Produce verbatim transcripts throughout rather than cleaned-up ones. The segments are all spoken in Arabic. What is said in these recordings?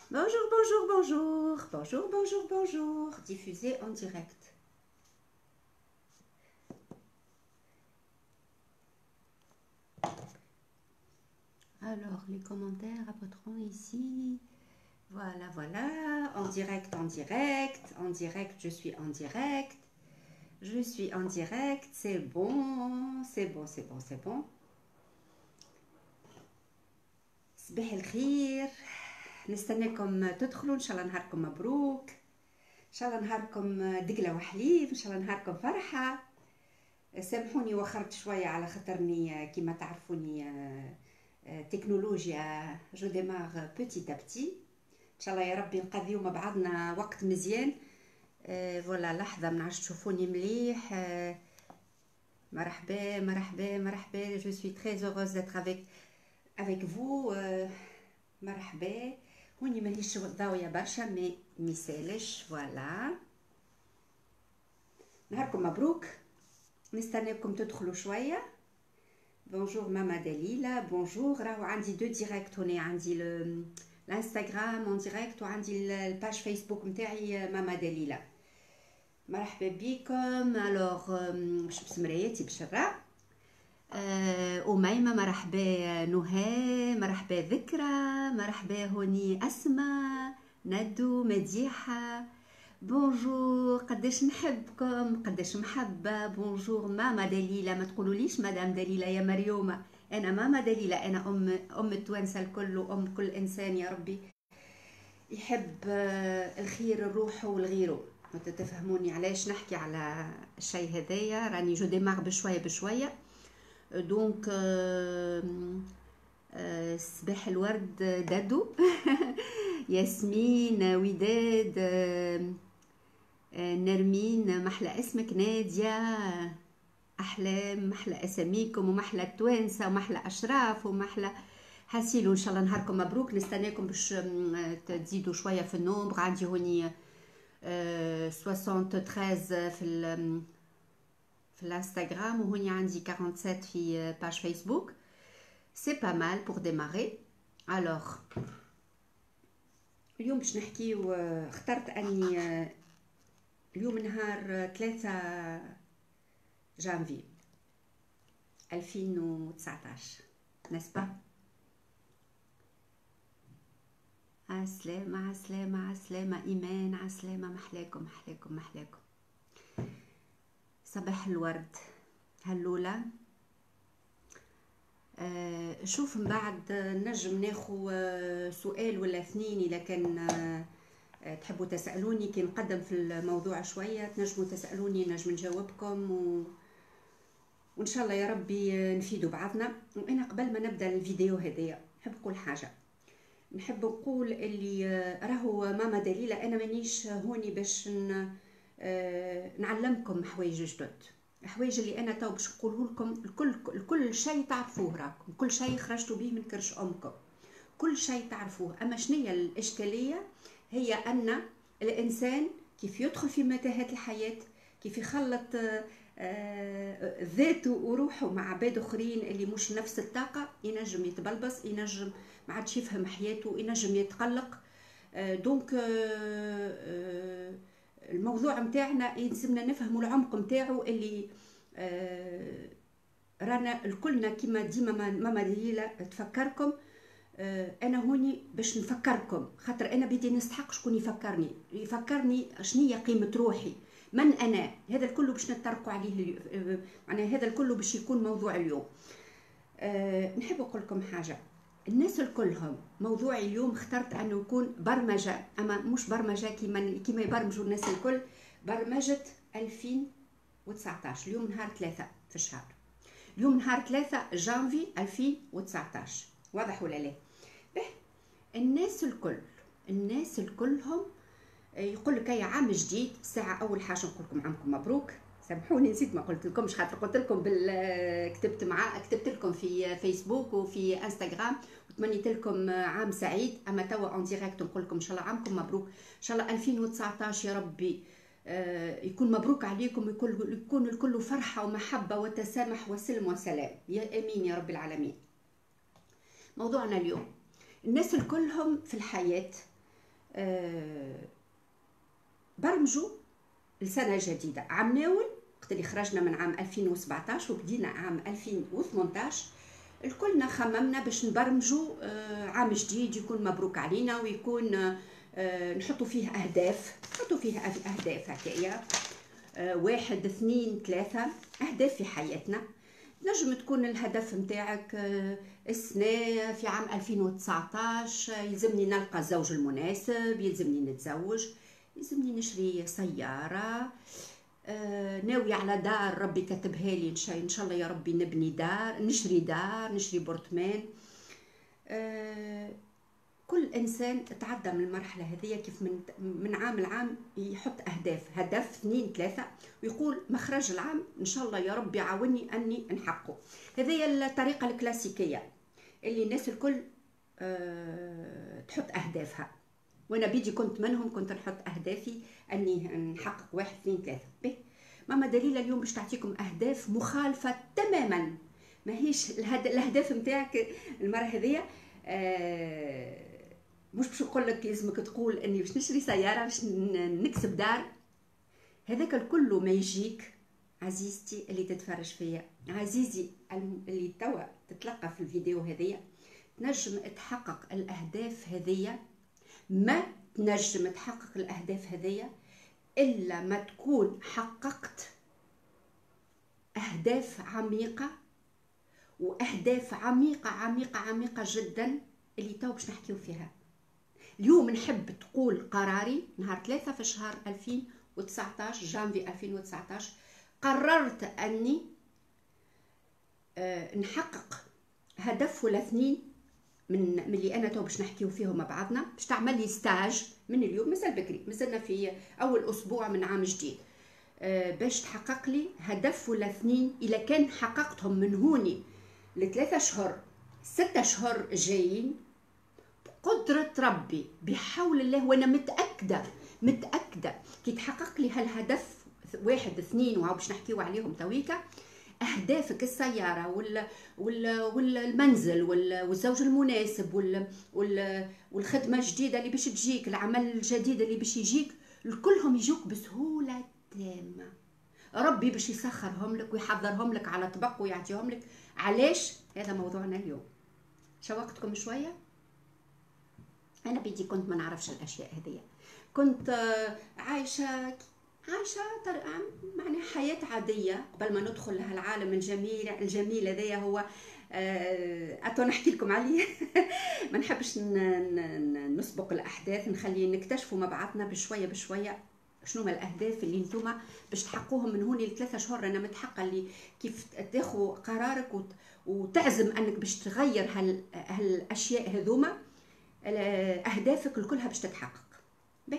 Bonjour, bonjour, bonjour, bonjour, bonjour, bonjour, diffusé en direct. Alors, les commentaires apporteront ici. Voilà, voilà, en direct, en direct, en direct, je suis en direct. Je suis en direct, c'est bon, c'est bon, c'est bon, c'est bon. صباح الخير، نستناكم تدخلوا ان شاء الله. نهاركم مبروك، ان شاء الله نهاركم دقله وحليب، ان شاء الله نهاركم فرحه. سامحوني وخرت شويه على خاطرني كيما تعرفوني تكنولوجيا جو ديمار بوتيت ا بتي. ان شاء الله يا ربي نقضيو مع بعضنا وقت مزيان. فوالا لحظه ما عادش تشوفوني مليح. مرحبا مرحبا مرحبا، جو سوي تري هوروز ديتر افيك افيك فو. مرحبا، هوني ماهيش ضاويه برشا مي ميسالش. فوالا نهاركم مبروك، نستناكم تدخلوا شويه. بونجور ماما دليلة، بونجور. راهو عندي دو ديريكت هنا، عندي الانستغرام اون ديريكت وعندي الباج فيسبوك نتاعي ماما دليلة. مرحبا بكم. الوغ باش بسمرياتي بشرة. أه أميمة مرحبا، نهى مرحبا، ذكرى مرحبا، هوني أسماء، ندو، مديحة. بونجور، قداش نحبكم، قداش محبة. بونجور ماما دليلة، ما تقولوليش مدام دليلة يا مريومة، أنا ماما دليلة، أنا أم أم التوانسة الكل وأم كل إنسان يا ربي يحب الخير الروح والغيره. تفهموني علاش نحكي على الشيء هذايا، راني جو ديماغ بشوية بشوية. دونك صباح الورد دادو ياسمين، وداد، نرمين، محلى اسمك، نادية، أحلام، محلى أساميكم، ومحلى التوانسة، ومحلى أشراف، ومحلى حسيلو. إن شاء الله نهاركم مبروك. نستناكم باش تزيدوا شوية في النومبر. عندي هوني ثلاثة وستين في ال في الانستغرام، وهوني عندي سبعة وأربعين في باج فيسبوك. سي با مال بور ديماري. الوغ اليوم باش نحكيو، اخترت اني اليوم نهار ثلاثة جانفي ألفين وتسعطاش، نسبة. عسلامة عسلامة عسلامة إيمان، عسلامة، محلاكم محلاكم محلاكم. صباح الورد هلولة. أه شوف من بعد نجم ناخو سؤال ولا اثنين إذا كان أه تحبوا تسألوني. كي نقدم في الموضوع شوية تنجموا تسألوني، نجم نجاوبكم و... وإن شاء الله يا ربي نفيدوا بعضنا. وأنا قبل ما نبدأ الفيديو هذايا نحب نقول حاجة. نحب نقول اللي راهو ماما دليلة، أنا مانيش هوني باش ن... أه نعلمكم حوايج جدد، حوايج اللي انا تو باش نقوله لكم الكل الكل شيء تعرفوه، راكم كل شيء خرجتوا به من كرش امكم، كل شيء تعرفوه. اما شنية الاشكاليه؟ هي ان الانسان كيف يدخل في متاهات الحياه، كيف يخلط ذاته وروحه مع عباد اخرين اللي مش نفس الطاقه، ينجم يتبلبص، ينجم ما عادش يفهم حياته، ينجم يتقلق. دونك الموضوع متاعنا يلزمنا نفهموا العمق متاعو اللي آه رانا الكلنا كما ديما ماما دليلة تفكركم. آه انا هوني باش نفكركم، خاطر انا بدي نستحق شكون يفكرني، يفكرني شنية قيمة روحي، من انا. هذا الكل باش نتطرقوا عليه معناها، هذا الكل باش يكون موضوع اليوم. آه نحب نقول لكم حاجة. الناس الكلهم موضوعي اليوم اخترت انه يكون برمجه، اما مش برمجه كيما كيما يبرمجوا الناس الكل، برمجه ألفين وتسعطاش. اليوم نهار ثلاثة في الشهر، اليوم نهار ثلاثة جانفي ألفين وتسعطاش، واضح ولا لا؟ به الناس الكل الناس الكلهم يقول لك يا عام جديد. ساعه اول حاجه نقول لكم عامكم مبروك. سامحوني نسيت ما قلت لكمش، خاطر قلت لكم بال كتبت مع كتبت لكم في فيسبوك وفي انستغرام وتمنيت لكم عام سعيد. اما توا اون ديريكت نقول لكم ان شاء الله عامكم مبروك، ان شاء الله ألفين وتسعطاش يا ربي يكون مبروك عليكم، يكون يكون الكل فرحه ومحبه وتسامح وسلم وسلام، يا امين يا رب العالمين. موضوعنا اليوم، الناس الكلهم في الحياه آه برمجوا لسنه جديده. عام ناول وقت اللي خرجنا من عام ألفين وسبعطاش وبدينا عام ألفين وثمنطاش، الكلنا خممنا باش نبرمجوا آه عام جديد يكون مبروك علينا، ويكون آه نحطوا فيه اهداف، نحطوا فيه اهداف هكايا، آه واحد اثنين ثلاثه اهداف في حياتنا. نجم تكون الهدف متاعك آه السنه في عام ألفين وتسعطاش يلزمني نلقى الزوج المناسب، يلزمني نتزوج، يلزمني نشري سياره، آه ناوي على دار ربي كتبها لي، ان شاء الله يا ربي نبني دار، نشري دار، نشري بورتمان. آه كل انسان تعدى من المرحله هذه كيف من من عام لعام يحط اهداف، هدف اثنين ثلاثه، ويقول مخرج العام ان شاء الله يا ربي عاوني اني نحققه. هذه الطريقه الكلاسيكيه اللي الناس الكل أه تحط اهدافها، وانا بيدي كنت منهم، كنت نحط اهدافي اني نحقق واحد اثنين ثلاثه. به ماما دليلة اليوم باش تعطيكم اهداف مخالفه تماما، ماهيش الاهداف نتاعك المره هذه. أه مش باش نقول لك لازمك تقول اني باش نشري سياره، باش نكسب دار، هذاك الكل ما يجيك عزيزتي اللي تتفرج فيا، عزيزي اللي توا تتلقى في الفيديو هذيا. تنجم تحقق الاهداف هذيا، ما تنجم تحقق الاهداف هذيا الا ما تكون حققت اهداف عميقه، واهداف عميقه عميقه عميقه جدا اللي تو باش نحكيو فيها. اليوم نحب تقول قراري نهار ثلاثة في شهر ألفين وتسعطاش، جانفي ألفين وتسعطاش، قررت أني أه نحقق هدف ولا اثنين من من اللي أنا تو باش نحكيو فيهم مع بعضنا. باش تعمل لي ستاج من اليوم، مازال بكري، مازلنا في أول أسبوع من عام جديد، أه باش تحقق لي هدف ولا اثنين. إذا كان حققتهم من هوني لثلاثة شهور ستة شهور جايين قدرة ربي بحول الله، وانا متأكدة متأكدة كي تحقق لي هالهدف واحد اثنين وعاو باش نحكيو عليهم تويكا، اهدافك السيارة ولا ولا ولا المنزل ولا والزوج المناسب ولا ولا والخدمة الجديدة اللي باش تجيك، العمل الجديد اللي باش يجيك، الكلهم يجوك بسهولة تامة. ربي باش يسخرهم لك ويحضرهم لك على طبق ويعطيهم لك. علاش؟ هذا موضوعنا اليوم. شوقتكم شوية؟ انا بيدي كنت ما نعرفش الاشياء هذه، كنت عايشه عايشه معناها حياه عاديه قبل ما ندخل لهالعالم الجميل الجميل هذايا. هو اتو نحكي لكم عليه ما نحبش نسبق الاحداث، نخلي نكتشفوا مع بعضنا بشويه بشويه شنو هما الاهداف اللي نتوما باش تحققوهم من هوني لثلاثة شهور. انا متحقه اللي كيف تاخذ قرارك وتعزم انك باش تغير هال هالاشياء هذوما، اهدافك كلها باش تتحقق. به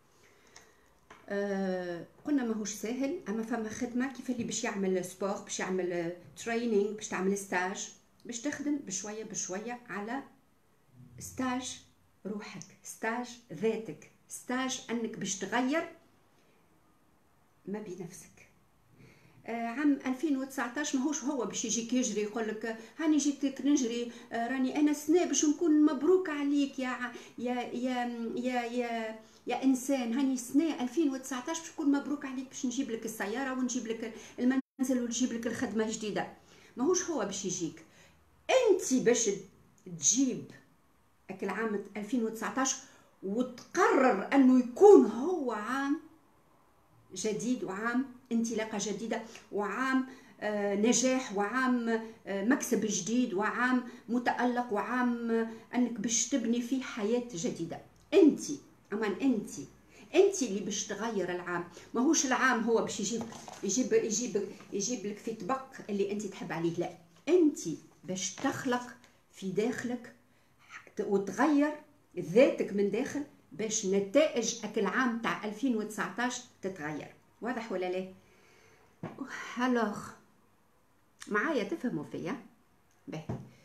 آه قلنا ماهوش ساهل، اما فما خدمه كيف اللي باش يعمل سبور، باش يعمل تريننج، باش تعمل ستاج، باش تخدم بشويه بشويه على ستاج روحك، ستاج ذاتك، ستاج انك باش تغير ما بنفسك. آه عام ألفين وتسعطاش ماهوش هو باش يجيك يجري يقول لك هاني جيتك نجري، آه راني انا سنه باش نكون مبروك عليك يا يا يا يا يا, يا انسان، هاني سنه ألفين وتسعطاش باش نكون مبروك عليك، باش نجيب لك السياره ونجيب لك المنزل ونجيب لك الخدمه الجديده. ماهوش هو باش يجيك، انت باش تجيب العام ألفين وتسعطاش وتقرر انه يكون هو عام جديد، وعام انطلاقه جديده، وعام آه نجاح، وعام آه مكسب جديد، وعام متألق، وعام آه انك باش تبني فيه حياه جديده. انت امان انت انت اللي باش تغير العام، ماهوش العام هو باش يجيب يجيب يجيب يجيب لك في طبق اللي انت تحب عليه، لا، انت باش تخلق في داخلك وتغير ذاتك من داخل باش نتائج العام تاع ألفين وتسعطاش تتغير. واضح ولا لا؟ هالوغ معايا تفهموا فيا؟ باهي.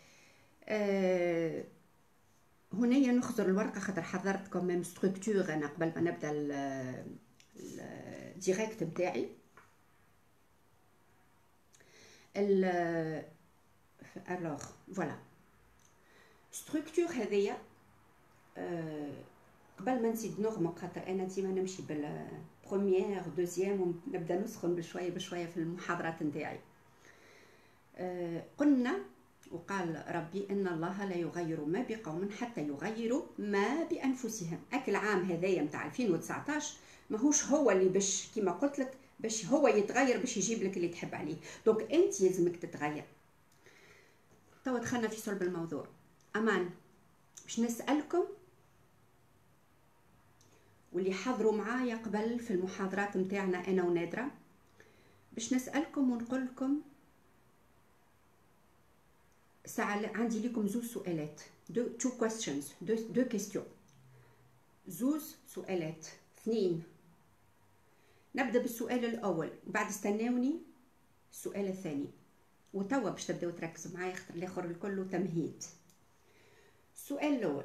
أه هنايا نخزر الورقه خاطر حضرت كوميم ستركتور انا قبل ما نبدا الديريكت نتاعي. ال الوغ فوالا ستركتور هذيا أه قبل ما نزيد نغمق، خاطر انا ديما نمشي بالبروميير دوزيام ونبدا نسخن بشويه بشويه في المحاضرات نتاعي. أه قلنا وقال ربي ان الله لا يغير ما بقوم حتى يغيروا ما بانفسهم. اكل عام هذايا نتاع ألفين وتسعطاش ماهوش هو اللي باش كيما قلت لك باش هو يتغير باش يجيب لك اللي تحب عليه، دونك انت يلزمك تتغير. توا دخلنا في صلب الموضوع. امان باش نسالكم واللي حضروا معايا قبل في المحاضرات نتاعنا انا ونادره، باش نسالكم ونقول لكم ساعه عندي لكم زوج سؤالات، دو تو كويستشنز، دو دو كيستيون، زوج سؤالات اثنين. نبدا بالسؤال الاول بعد استناوني السؤال الثاني، وتوا باش تبداو تركزوا معايا خاطر الاخر الكل تمهيد. السؤال الاول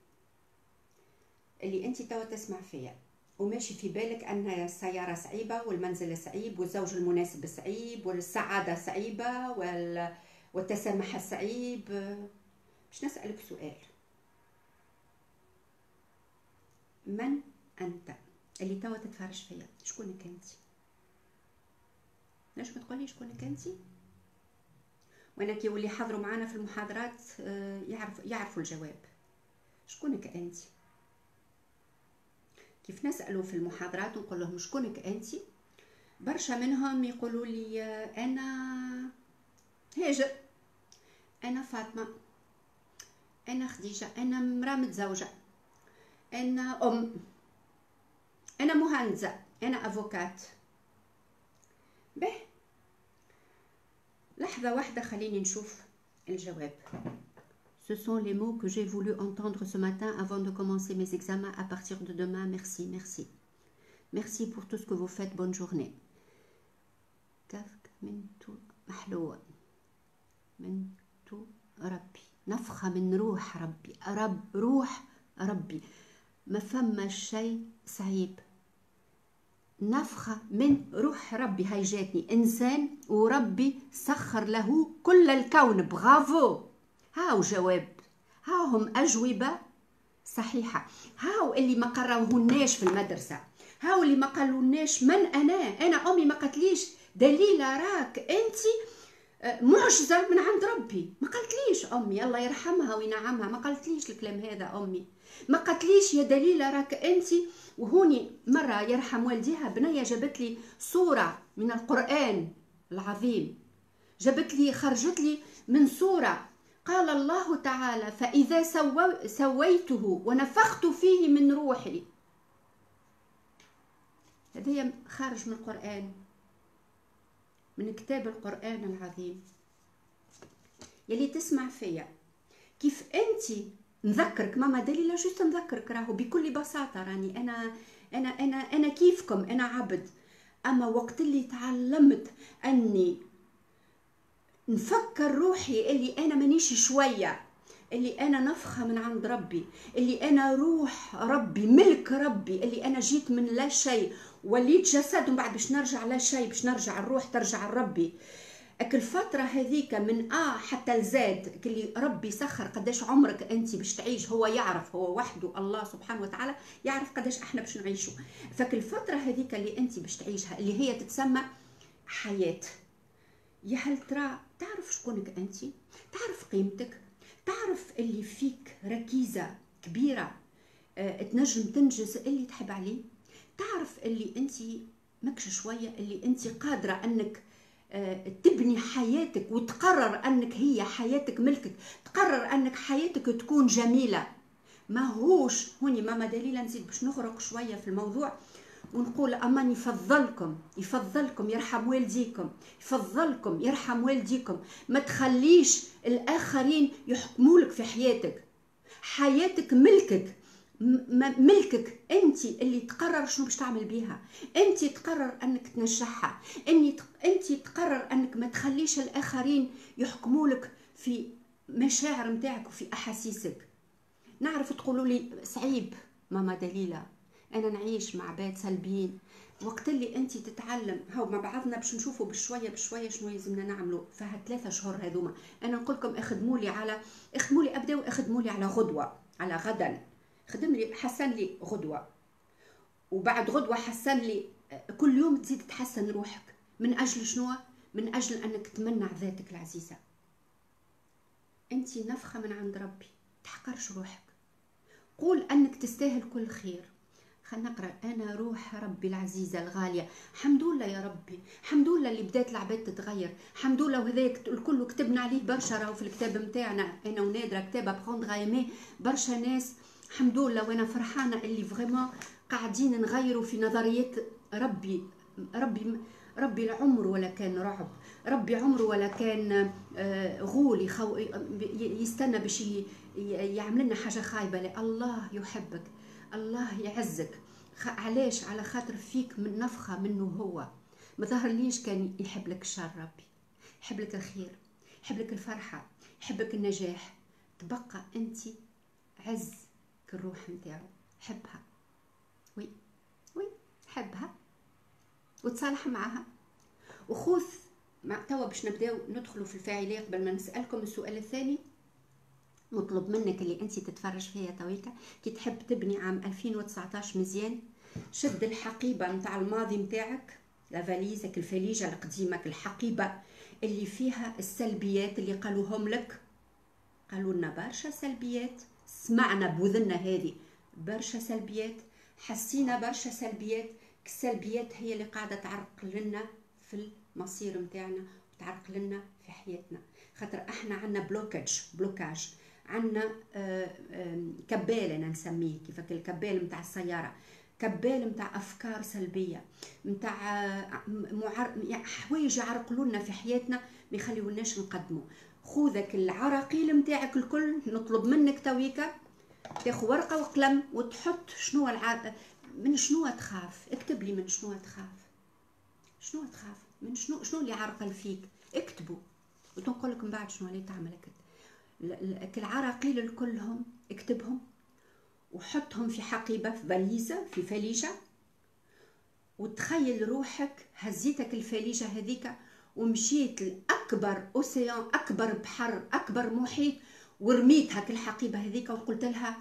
اللي انت توا تسمع فيا وماشي في بالك ان السياره صعيبه والمنزل صعيب والزوج المناسب صعيب والسعاده صعيبه وال... والتسامح صعيب، باش نسالك سؤال: من انت؟ اللي توا تتفرج فيا شكونك انت؟ ليش ما تقولي شكونك انت؟ وانا كي واللي حضروا معنا في المحاضرات يعرف يعرفوا الجواب. شكونك انت؟ كيف نسالوا في المحاضرات ونقول لهم شكونك انت، برشا منهم يقولوا لي انا هاجر، انا فاطمه، انا خديجه، انا مراه متزوجه، انا ام، انا مهندسه، انا افوكات. به لحظه واحده خليني نشوف الجواب. Ce sont les mots que j'ai voulu entendre ce matin avant de commencer mes examens à partir de demain. Merci, merci. Merci pour tout ce que vous faites. Bonne journée. كافك من تو محلوة من تو ربي، نفخة من روح ربي، رب روح ربي، ما فما شيء صعيب. نفخة من روح ربي، هاي جاتني إنسان وربي سخر له كل الكون. برافو. هاو جواب، هاهم أجوبة صحيحة. هاو اللي ما قراوهناش في المدرسة، هاو اللي ما قالولناش من أنا. أنا أمي ما قالتليش دليلة راك أنت معجزة من عند ربي، ما قالتليش أمي الله يرحمها وينعمها، ما قالتليش الكلام هذا أمي، ما قالتليش يا دليلة راك أنت. وهوني مرة يرحم والديها بنية جابت لي صورة من القرآن العظيم، جابت لي خرجت لي من صورة قال الله تعالى فإذا سوو سويته ونفخت فيه من روحي. هذا خارج من القرآن، من كتاب القرآن العظيم. يلي تسمع فيا كيف أنت نذكرك ماما دليلة جوست نذكرك راهو بكل بساطة راني أنا أنا أنا أنا كيفكم، أنا عبد. أما وقت اللي تعلمت أني نفكر روحي اللي أنا مانيش شوية، اللي أنا نفخة من عند ربي، اللي أنا روح ربي ملك ربي، اللي أنا جيت من لا شيء وليت جسد ومن بعد باش نرجع لا شيء، باش نرجع الروح ترجع لربي. اك الفترة هذيك من آ حتى لزاد اللي ربي سخر قداش عمرك أنت باش تعيش، هو يعرف، هو وحده الله سبحانه وتعالى يعرف قداش احنا باش نعيشوا. فك الفترة هذيك اللي أنت باش تعيشها اللي هي تتسمى حياة، يا هل ترى تعرف شكونك أنت؟ تعرف قيمتك؟ تعرف اللي فيك ركيزة كبيرة اه تنجم تنجز اللي تحب عليه؟ تعرف اللي أنت مكش شوية اللي أنت قادرة أنك اه تبني حياتك وتقرر أنك هي حياتك ملكك، تقرر أنك حياتك تكون جميلة. ما هوش هوني ماما دليلة نزيد باش نغرق شوية في الموضوع ونقول أمان يفضلكم يفضلكم يرحم والديكم، يفضلكم يرحم والديكم، ما تخليش الآخرين يحكمولك في حياتك. حياتك ملكك، ملكك أنت اللي تقرر شنو باش تعمل بيها، أنت تقرر أنك تنجحها، أنت تقرر أنك ما تخليش الآخرين يحكمولك في مشاعر متاعك وفي أحاسيسك. نعرف تقولوا لي صعيب ماما دليلة أنا نعيش مع عباد سلبيين. وقت اللي أنت تتعلم هاو مع بعضنا باش نشوفوا بشوية بشوية شنو يلزمنا نعملوا في هالثلاثة شهور هذوما. أنا نقول لكم اخدموا لي على اخدموا لي أبداو اخدموا لي على غدوة، على غدا خدم لي حسن لي غدوه، وبعد غدوه حسن لي. كل يوم تزيد تحسن روحك. من اجل شنو؟ من اجل انك تمنع ذاتك العزيزه. انت نفخه من عند ربي، تحقرش روحك، قول انك تستاهل كل خير. خلينا نقرا. انا روح ربي العزيزه الغاليه، حمد لله يا ربي، حمد لله اللي بدات العباد تتغير، حمد لله. وهذاك الكل كتبنا عليه برشا، راهو في الكتاب نتاعنا انا ونادره كتاب ابخوندغ ايمي، برشا ناس حمد لله. وانا فرحانه اللي فريمون قاعدين نغيروا في نظريات ربي. ربي ربي العمر ولا كان رعب، ربي عمره ولا كان غول يخو يستنى باش يعمل لنا حاجه خايبه. لا، الله يحبك، الله يعزك. علاش؟ على خاطر فيك من نفخه منه هو. ما ظهرليش كان يحب لك الشر. ربي يحب لك الخير، يحب لك الفرحه، يحب لك النجاح. تبقى انت عز الروح نتاعو، حبها. وي وي حبها وتصالح معها وخذ مع. توا باش نبداو ندخلوا في الفاعليه. قبل ما نسالكم السؤال الثاني، نطلب منك اللي انت تتفرج فيها تويكا، كي تحب تبني عام ألفين وتسعطاش مزيان، شد الحقيبه نتاع الماضي نتاعك، لا فاليزك الفليجه القديمه، الحقيبه اللي فيها السلبيات اللي قالوهم لك. قالوا لنا برشا سلبيات، سمعنا بوذننا هذه برشا سلبيات، حسينا برشا سلبيات. السلبيات هي اللي قاعده تعرقل لنا في المصير نتاعنا، وتعرق لنا في حياتنا. خاطر احنا عندنا بلوكاج بلوكاج عندنا كبال، انا نسميه كيفك الكبال نتاع السياره، كبال نتاع افكار سلبيه، نتاع معر... حوايج يعرقلوا لنا في حياتنا، ما يخليولناش نقدموا. خذك العراقيل نتاعك الكل، نطلب منك تويكا تاخذ ورقه وقلم وتحط شنو الع... من شنو تخاف. اكتب لي من شنو تخاف، شنو تخاف من شنو، شنو اللي عرقل فيك، اكتبوا وتنقول لك من بعد شنو اللي تعمل. العراقيل الكلهم اكتبهم وحطهم في حقيبه، في فاليزه، في فليجه، وتخيل روحك هزيتك الفليجه هذيك ومشيت لاكبر اوسيان، اكبر بحر، اكبر محيط، ورميت هاك الحقيبه هذيك وقلت لها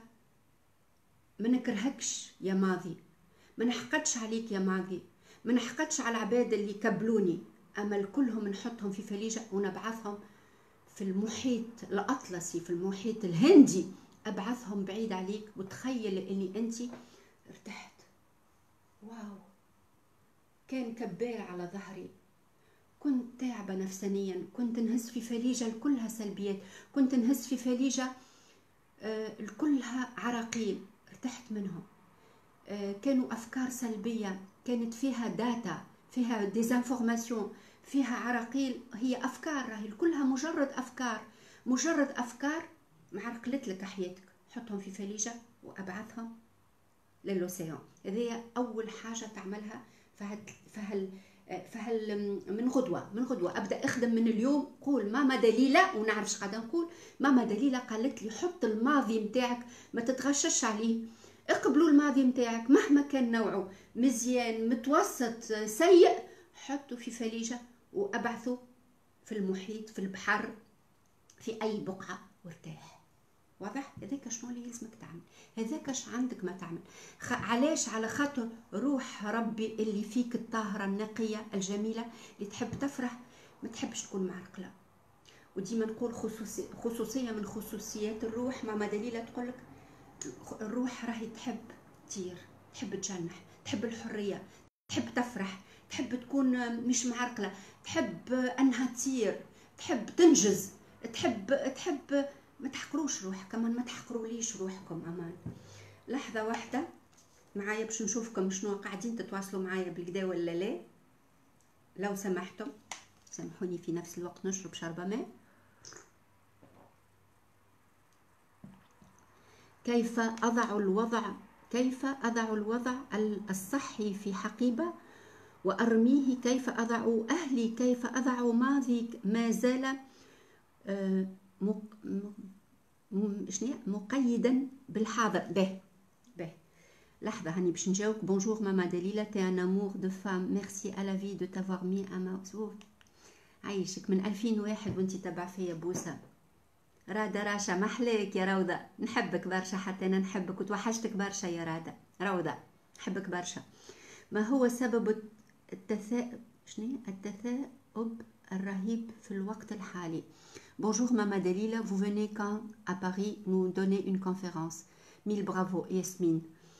ما نكرهكش يا ماضي، ما نحقدش عليك يا ماضي، ما نحقدش على العباد اللي كبلوني، اما الكلهم نحطهم في فليجه ونبعثهم في المحيط الاطلسي، في المحيط الهندي، ابعثهم بعيد عليك. وتخيل اني انت ارتحت. واو، كان كبال على ظهري، كنت تعبة نفسانيا، كنت نهز في فليجة كلها سلبيات، كنت نهز في فليجة كلها عراقيل، ارتحت منهم. كانوا أفكار سلبية، كانت فيها داتا، فيها ديزانفورماسيون، فيها عراقيل، هي أفكار، راهي كلها مجرد أفكار، مجرد أفكار معرقلت لك حياتك. حطهم في فليجة وأبعثهم للأوسيان. هذه أول حاجة تعملها. فهل, فهل فهل من غدوة من غدوة أبدأ أخدم من اليوم. قول ماما دليلة، ونعرفش قاعدة نقول ماما دليلة قالت لي حط الماضي متاعك ما تتغشش عليه. اقبلوا الماضي متاعك مهما كان نوعه، مزيان، متوسط، سيء، حطوا في فليجة وأبعثوا في المحيط، في البحر، في أي بقعة، وارتاح. واضح؟ هذاك شنو اللي يلزمك تعمل، هذاك اش عندك ما تعمل. خ... علاش؟ على خاطر روح ربي اللي فيك الطاهرة النقية الجميلة اللي تحب تفرح، ما تحبش تكون معرقلة. وديما نقول خصوصي... خصوصية من خصوصيات الروح. ماما دليلة تقولك الروح راهي تحب تطير، تحب تجنح، تحب الحرية، تحب تفرح، تحب تكون مش معرقلة، تحب أنها تطير، تحب تنجز، تحب تحب ما تحقروش روحك، كمان ما تحقروليش روحكم امان. لحظه واحده معايا باش نشوفكم شنو قاعدين تتواصلوا معايا بالكدا ولا لا. لو سمحتم سامحوني في نفس الوقت نشرب شربة ماء. كيف اضع الوضع كيف اضع الوضع الصحي في حقيبه وارميه؟ كيف اضع اهلي؟ كيف اضع ماضي ما زال آه شنو مقيدا بالحاضر؟ به به لحظه هاني باش نجاوبك. بونجور ماما دليلة، تي ان امور دو فام، ميرسي على لا في دو تافوار مي اما عايشك من ألفين وواحد وانت تبع فيا بوسه. رادا راشا محلاك يا روضة، نحبك برشا، حتى انا نحبك وتوحشتك برشا يا رادا. روضة نحبك برشا. ما هو سبب التثاؤب شنو التثاؤب الرهيب في الوقت الحالي؟ Bonjour Mama Dalila, vous venez quand à Paris nous donner une conférence. Mille bravo Yasmine.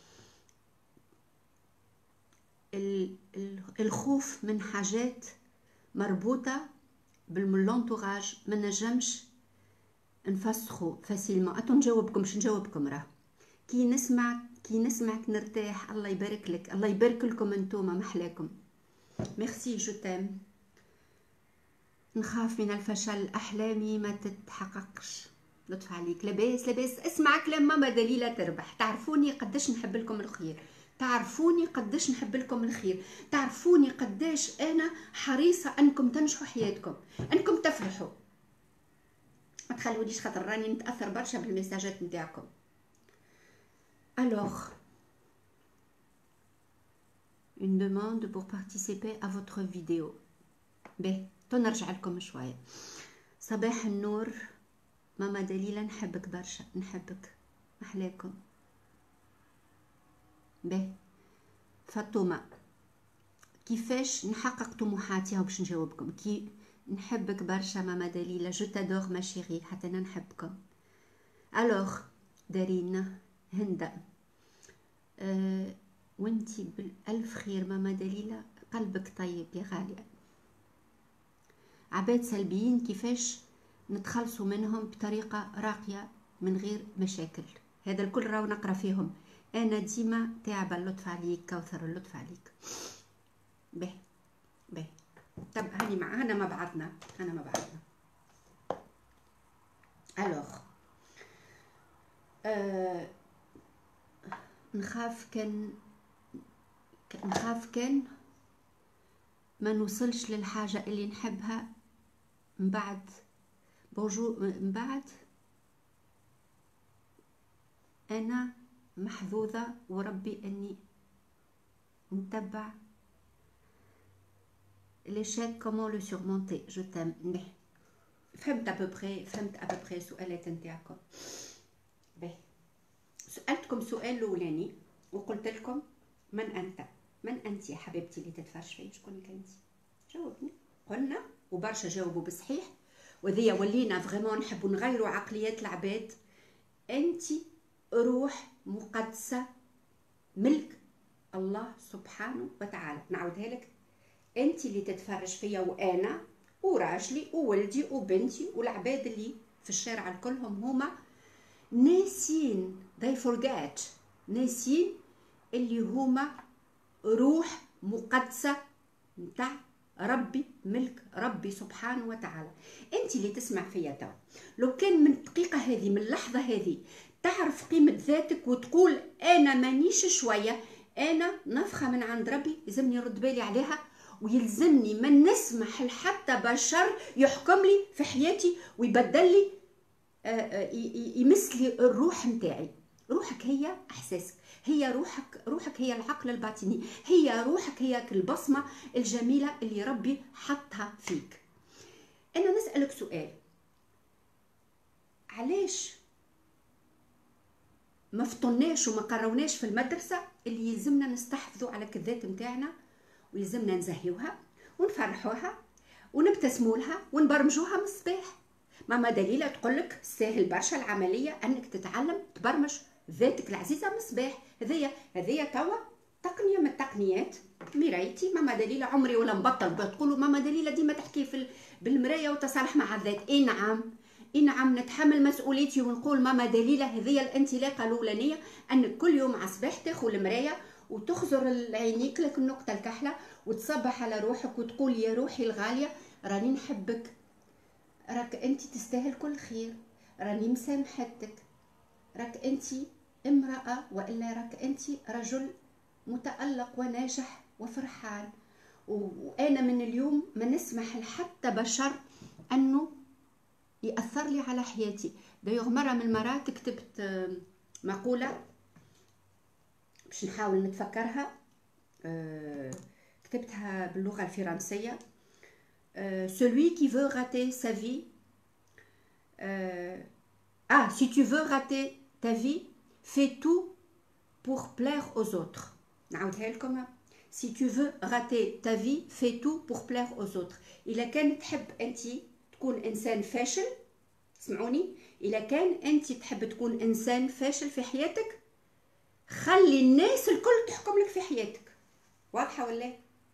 الخوف من حاجات مربوطة باللونتوراج ما نجمش نفسخو فاسيلمون. اتو نجاوبكم باش نجاوبكم راه كي نسمع كي نسمعك نرتاح. الله يبارك لك، الله يبارك لكم انتوما محلاكم. ميرسي جو تام. نخاف من الفشل، احلامي ما تتحققش. لطف عليك. لاباس لاباس. اسمع كلام ماما دليلة تربح. تعرفوني قداش نحب لكم الخير، تعرفوني قداش نحب لكم الخير، تعرفوني قداش انا حريصة انكم تنجحوا حياتكم، انكم تفرحوا. ما تخلونيش خاطر راني نتاثر برشا بالمساجات نتاعكم. Alors, une demande pour participer à votre vidéo. باهي تو نرجع لكم شويه. صباح النور ماما دليلة، نحبك برشا، نحبك محلاكم. باهي فاطمه، كيفاش نحقق طموحاتي؟ باش نجاوبكم. كي نحبك برشا ماما دليلة، جو تادور ما شيري، حتى انا نحبكم. الوغ دارين هندا، أه وانتي بالالف خير ماما دليلة، قلبك طيب يا غالية. عباد سلبيين كيفاش نتخلصوا منهم بطريقة راقية من غير مشاكل؟ هذا الكل راهو نقرا فيهم انا ديما تعبة. اللطف عليك كوثر، اللطف عليك. به به طب هاني مع هنا مع بعضنا، هنا مع بعضنا. الوغ أه نخاف كان نخاف كان ما نوصلش للحاجة اللي نحبها من بعد. بونجور من بعد انا محظوظة وربي اني نتبع l'échec comment le surmonter. je t'aime. فهمت ابوبخي، فهمت ابوبخي سؤالات نتاعكم. باهي سألتكم سؤال الاولاني وقلت لكم من انت، من انت يا حبيبتي اللي تتفرج فيا؟ شكونك انت؟ جاوبني. قلنا وبرشا جاوبوا بصحيح، وذي ولينا فريمون نحبوا نغيروا عقليات العباد. انت روح مقدسة ملك الله سبحانه وتعالى. نعاودها لك، انت اللي تتفرج فيا وانا وراجلي وولدي وبنتي والعباد اللي في الشارع الكلهم هما ناسين، they forget، ناسين اللي هما روح مقدسة متاع ربي، ملك ربي سبحانه وتعالى. انت اللي تسمع فيا تو، لو كان من الدقيقة هذه من اللحظة هذه تعرف قيمة ذاتك وتقول انا مانيش شوية، انا نفخة من عند ربي، يلزمني نرد بالي عليها، ويلزمني ما نسمح لحتى بشر يحكم لي في حياتي ويبدل لي يمس لي الروح نتاعي. روحك هي احساسك، هي روحك، روحك هي العقل الباطني، هي روحك هي البصمة الجميلة اللي ربي حطها فيك. انا نسألك سؤال، علاش ما فطناش وما قروناش في المدرسة اللي يلزمنا نستحفظوا على الذات نتاعنا، ويلزمنا نزهيوها ونفرحوها ونبتسموا لها ونبرمجوها من الصباح؟ ماما دليلة تقولك سهل برشا العملية انك تتعلم تبرمج ذاتك العزيزة من الصباح. هذيا هذيا توا تقنية من التقنيات. مرايتي ماما دليلة عمري ولا نبطل تقولوا ماما دليلة ديما تحكي في بالمراية وتصالح مع الذات. اي نعم، اي نعم، نتحمل مسؤوليتي ونقول ماما دليلة هذيا الانطلاقة الاولانية، انك كل يوم على الصباح تاخذ المراية وتخزر عينيك لك النقطة الكحلة وتصبح على روحك وتقول يا روحي الغالية راني نحبك، راك انت تستاهل كل خير، راني مسامحتك، راك انت امرأة والا راك انت رجل متألق وناجح وفرحان. وانا من اليوم ما نسمح لحتى بشر انه يأثر لي على حياتي. دايوغ مرة من المرات كتبت مقولة باش نحاول نتفكرها، كتبتها باللغة الفرنسية. celui qui veut rater sa vie Ah, si tu veux rater ta vie, fais tout pour plaire aux autres. نعاودها لكم. Si tu veux rater ta vie, fais tout pour plaire aux autres. إلا كان تحب أنت تكون إنسان فاشل، اسمعوني، إلا كان أنت تحب تكون إنسان فاشل في حياتك، خلي الناس الكل تحكم لك في حياتك. واضحة ولا؟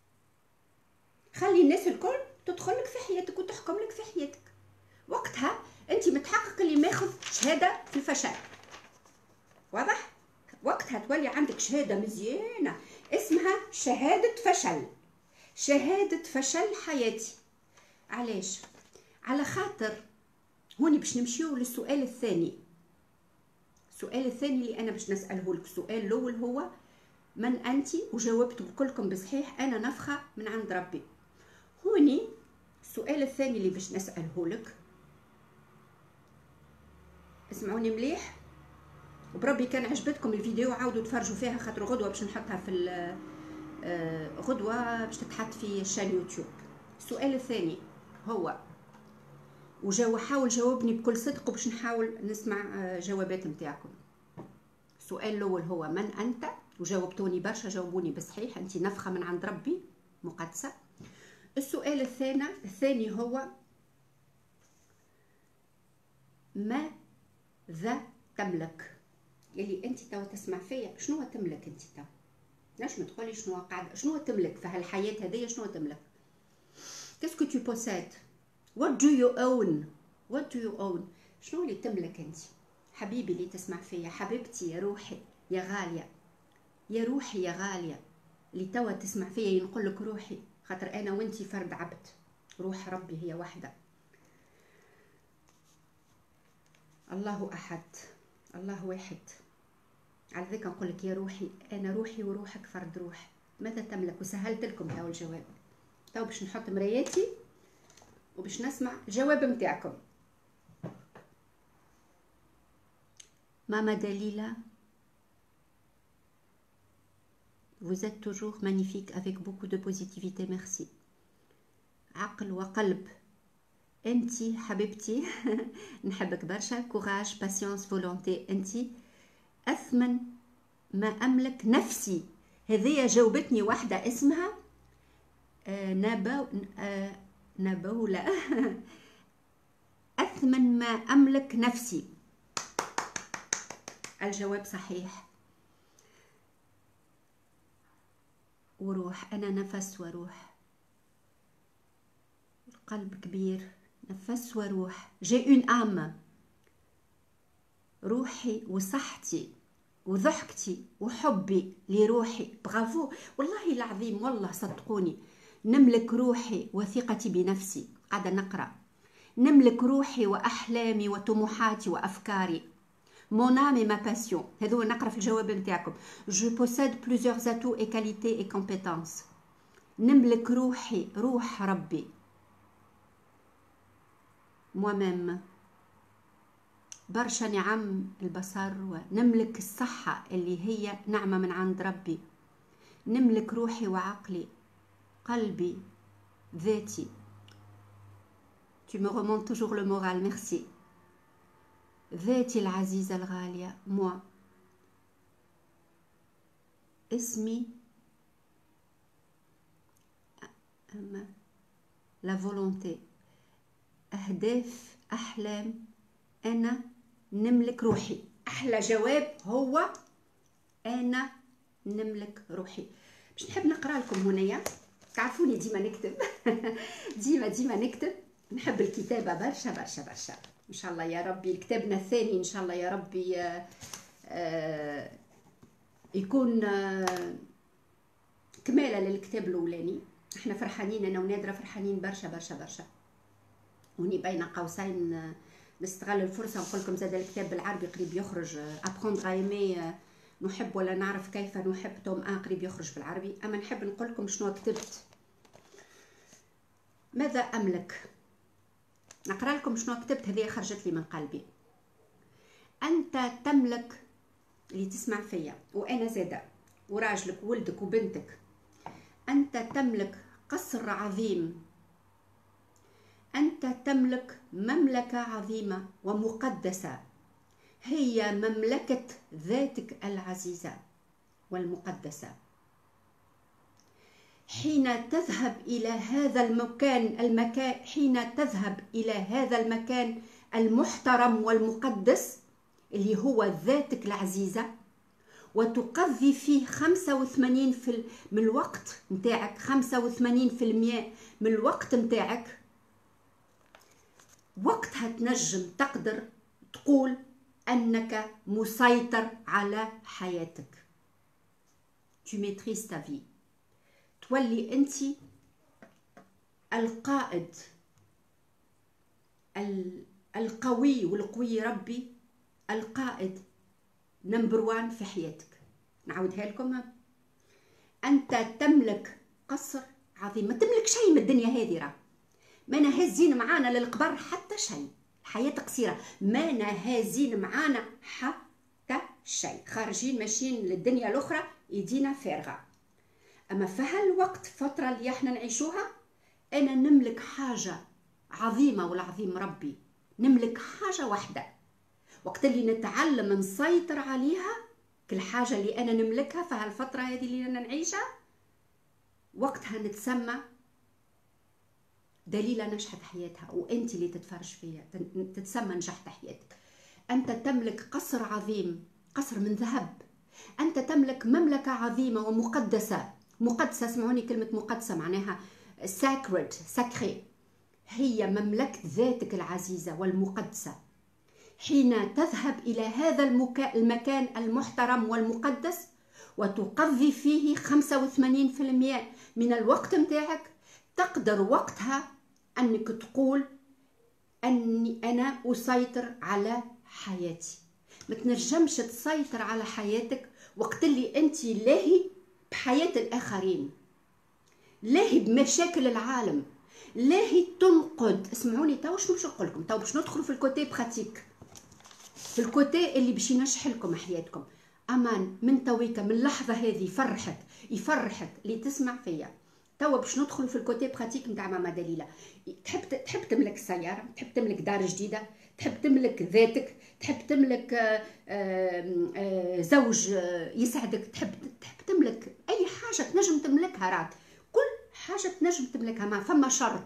خلي الناس الكل تدخل لك في حياتك وتحكم لك في حياتك. وقتها أنت متحقق اللي ماخذ شهادة في الفشل. واضح؟ وقتها تولي عندك شهادة مزيانة اسمها شهادة فشل. شهادة فشل حياتي. علاش؟ على خاطر هوني باش نمشيو للسؤال الثاني. السؤال الثاني اللي انا باش نساله لك، السؤال الاول هو من انت؟ وجاوبتوا كلكم بصحيح، انا نفخه من عند ربي. هوني السؤال الثاني اللي باش نساله لك، اسمعوني مليح وبربي كان عجبتكم الفيديو عاودوا تفرجوا فيها، خاطر غدوه باش نحطها في غدوه باش تتحط في شان يوتيوب. السؤال الثاني هو، وجاو حاول جاوبني بكل صدق باش نحاول نسمع جوابات نتاعكم. السؤال الاول هو من انت؟ وجاوبتوني برشا، جاوبوني بصحيح، انت نفخه من عند ربي مقدسه. السؤال الثاني الثاني هو ماذا تملك؟ يلي انت تو تسمع فيا، شنو تملك انت تو؟ لاش ما تقولي شنو قاعد، شنو تملك في هالحياه هذيا؟ شنو تملك؟ كاسكو تو بوسيد؟ what do you own? what do you own؟ شنو اللي تملك انت حبيبي اللي تسمع فيا؟ حبيبتي يا روحي يا غاليه، يا روحي يا غاليه اللي توا تسمع فيا، نقول لك روحي خاطر انا وانتي فرد عبد، روح ربي هي وحده. الله احد، الله واحد. على ذلك نقول لك يا روحي، انا روحي وروحك فرد روح. ماذا تملك؟ وسهلت لكم تو الجواب. تو باش نحط مراياتي وباش نسمع الجواب نتاعكم. ماما دليلة، vous êtes toujours magnifique avec beaucoup de positivité, merci. عقل وقلب، انتي حبيبتي نحبك برشا. كوراج، باسيونس، فولونتي، انتي اثمن ما املك نفسي. هذه جاوبتني واحدة اسمها آه نبا آه نبولة اثمن ما املك نفسي. الجواب صحيح. وروح، انا نفس وروح، القلب كبير، نفس وروح. جي اون ام، روحي وصحتي وضحكتي وحبي لروحي. برافو والله العظيم، والله صدقوني. نملك روحي وثقتي بنفسي. قاعدة نقرأ. نملك روحي وأحلامي وطموحاتي وأفكاري. mon âme et ma passion. هذو نقرأ في الجواب نتاعكم. je possède plusieurs atouts et qualités et compétences. نملك روحي، روح ربي. moi-même برشا نعم البصر. ونملك الصحة اللي هي نعمة من عند ربي. نملك روحي وعقلي، قلبي، ذاتي. tu me remontes toujours le moral, merci. ذاتي العزيزة الغالية، moi. اسمي la volonté، أهداف، أحلام. أنا نملك روحي. أحلى جواب هو أنا نملك روحي. باش نحب نقرأ لكم هنايا، تعرفوني ديما نكتب ديما ديما نكتب، نحب الكتابة برشا برشا برشا. إن شاء الله يا ربي كتابنا الثاني إن شاء الله يا ربي آآ آآ يكون آآ كمالة للكتاب الأولاني. احنا فرحانين أنا ونادرة، فرحانين برشا برشا برشا. وني بين قوسين نستغل الفرصة ونقول لكم زاد الكتاب بالعربي قريب يخرج، أبخوندغ أيمي، نحب ولا نعرف كيف نحب، توم آن قريب يخرج بالعربي. أما نحب نقول لكم شنو كتبت. ماذا أملك؟ نقرأ لكم شنو كتبت، هذه خرجت لي من قلبي. أنت تملك، اللي تسمع فيا وأنا زادة وراجلك وولدك وبنتك، أنت تملك قصر عظيم. أنت تملك مملكة عظيمة ومقدسة هي مملكة ذاتك العزيزة والمقدسة. حين تذهب إلى هذا المكان المكان حين تذهب إلى هذا المكان المحترم والمقدس اللي هو ذاتك العزيزة، وتقضي فيه خمسة وثمانين في من الوقت متاعك، خمسة وثمانين في المية من الوقت متاعك، وقتها تنجم تقدر تقول أنك مسيطر على حياتك. tu maîtrises ta vie. تولي أنت القائد القوي، والقوي ربي القائد نمبر وان في حياتك. نعاودها لكم، أنت تملك قصر عظيم. ما تملك شيء من الدنيا هذه، راه ما نهزين معانا للقبر حتى شيء. الحياة قصيرة، ما نهازين معانا حتى شيء، خارجين ماشيين للدنيا الأخرى يدينا فارغة. أما في هالوقت فترة اللي احنا نعيشوها، أنا نملك حاجة عظيمة والعظيم ربي، نملك حاجة واحدة. وقت اللي نتعلم نسيطر عليها، كل حاجة اللي أنا نملكها في هالفترة هذه اللي أنا نعيشها، وقتها نتسمى دليلة نجحت حياتها، وأنت اللي تتفرج فيها تتسمى نجحت حياتك. أنت تملك قصر عظيم، قصر من ذهب. أنت تملك مملكة عظيمة ومقدسة. مقدسة، اسمعوني كلمة مقدسة معناها sacred sacré، هي مملكة ذاتك العزيزة والمقدسة. حين تذهب إلى هذا المكان المحترم والمقدس وتقضي فيه خمسة وثمانين في المية من الوقت متاعك، تقدر وقتها أنك تقول أني أنا أسيطر على حياتي. ما تنجمش تسيطر على حياتك وقت اللي أنت لاهي بحياة الآخرين، لاهي بمشاكل العالم، لاهي تنقد. اسمعوني تو شنو باش نقول لكم، تو باش ندخلوا في الكوتي براتيك، في الكوتي اللي باش ينجح لكم حياتكم. امان من تويكا، من اللحظه هذه يفرحك يفرحك اللي تسمع فيا. توا باش ندخلوا في الكوتي براتيك نتاع ماما دليله. تحب تحب تملك سياره، تحب تملك دار جديده، تحب تملك ذاتك، تحب تملك آآ آآ زوج يسعدك، تحب تحب تملك اي حاجه تنجم تملكها. راه كل حاجه تنجم تملكها، ما فما شرط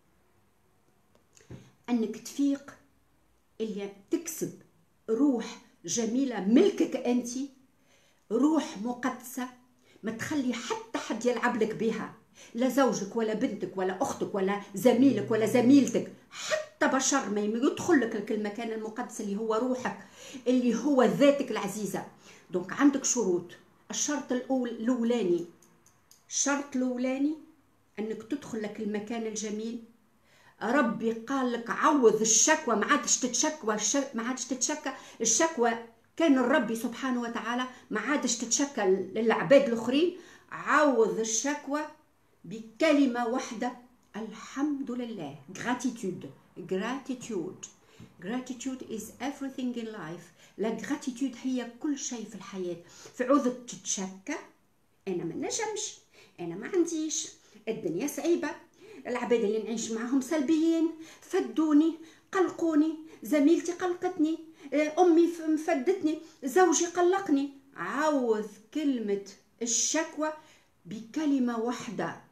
انك تفيق اللي تكسب روح جميله ملكك انت، روح مقدسه ما تخلي حتى حد يلعب لك بها، لا زوجك ولا بنتك ولا اختك ولا زميلك ولا زميلتك، حتى بشر ما يدخل لك المكان المقدس اللي هو روحك، اللي هو ذاتك العزيزه. دونك عندك شروط. الشرط الاول الاولاني الشرط الاولاني انك تدخل لك المكان الجميل. ربي قال لك عوض الشكوى، ما عادش تتشكوى، ما عادش تتشكى الشكوى. كان الرب سبحانه وتعالى ما عادش تتشكى للعباد الاخرين. عوض الشكوى بكلمه واحده، الحمد لله. gratitude gratitude gratitude is everything in life. لا gratitude هي كل شيء في الحياه. في عوض تتشكى انا ما نجمش، انا ما عنديش، الدنيا صعيبه، العباد اللي نعيش معهم سلبيين، فدوني، قلقوني، زميلتي قلقتني، امي مفدتني، زوجي قلقني. عوض كلمه الشكوى بكلمه واحده،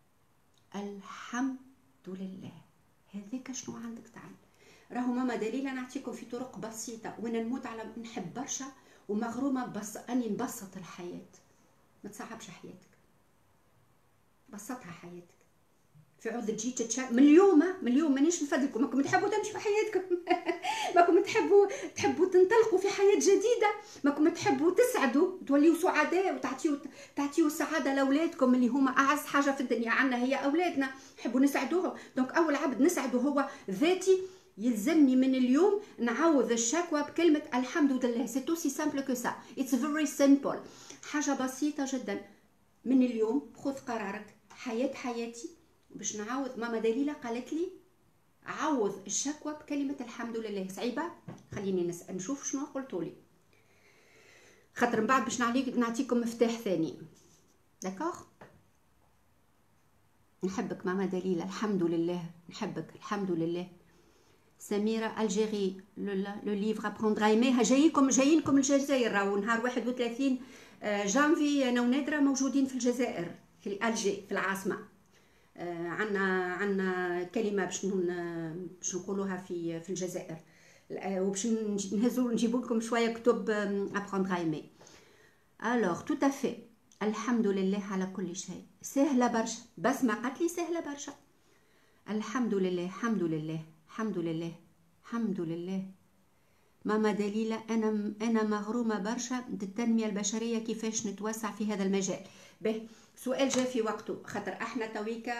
الحمد لله. هذيك شنو عندك تعمل. راهو ماما دليله نعطيكم في طرق بسيطه، وانا نموت على نحب برشا ومغرومه بس اني نبسط الحياه. ما تصعبش حياتك، بسطها حياتك. في عوض تجي تتشا من اليوم من اليوم مانيش نفدلكم، ماكم تحبوا تمشوا في حياتكم ماكم تحبوا تحبوا تنطلقوا في حياه جديده، ماكم تحبوا تسعدوا توليوا سعداء وتعطيوا تعطيوا السعاده لاولادكم اللي هما اعز حاجه في الدنيا عنا هي اولادنا، نحبوا نسعدوهم. دونك اول عبد نسعده هو ذاتي. يلزمني من اليوم نعوض الشكوى بكلمه الحمد لله. سي تو سي سامبل كو سا، اتس فيري سامبل، حاجه بسيطه جدا. من اليوم خذ قرارك، حياه حياتي باش نعوض. ماما دليله قالت لي عوض الشكوى بكلمه الحمد لله. صعيبه؟ خليني نسال نشوف شنو قلتوا لي، خاطر من بعد باش نعطيكم مفتاح ثاني. داكوغ؟ نحبك ماما دليله، الحمد لله، نحبك الحمد لله. سميرة الجيري لو ليفر ابروندر ايمي. جايكم جايينكم الجزائر، راهو نهار واحد وثلاثين جانفي انا ونادرة موجودين في الجزائر في الجي في العاصمة. عنا عنا كلمة باش باش نقولوها في في الجزائر، وباش نهزو نجيبو لكم شوية كتب ابروندر ايمي. الوغ تو افي الحمد لله على كل شيء. سهلة برشا، بس ما قالت لي سهلة برشا. الحمد لله الحمد لله الحمد لله الحمد لله. ماما دليلة أنا أنا مغرومة برشا بالتنمية البشرية، كيفاش نتوسع في هذا المجال. به سؤال جاء في وقته، خاطر احنا تويكا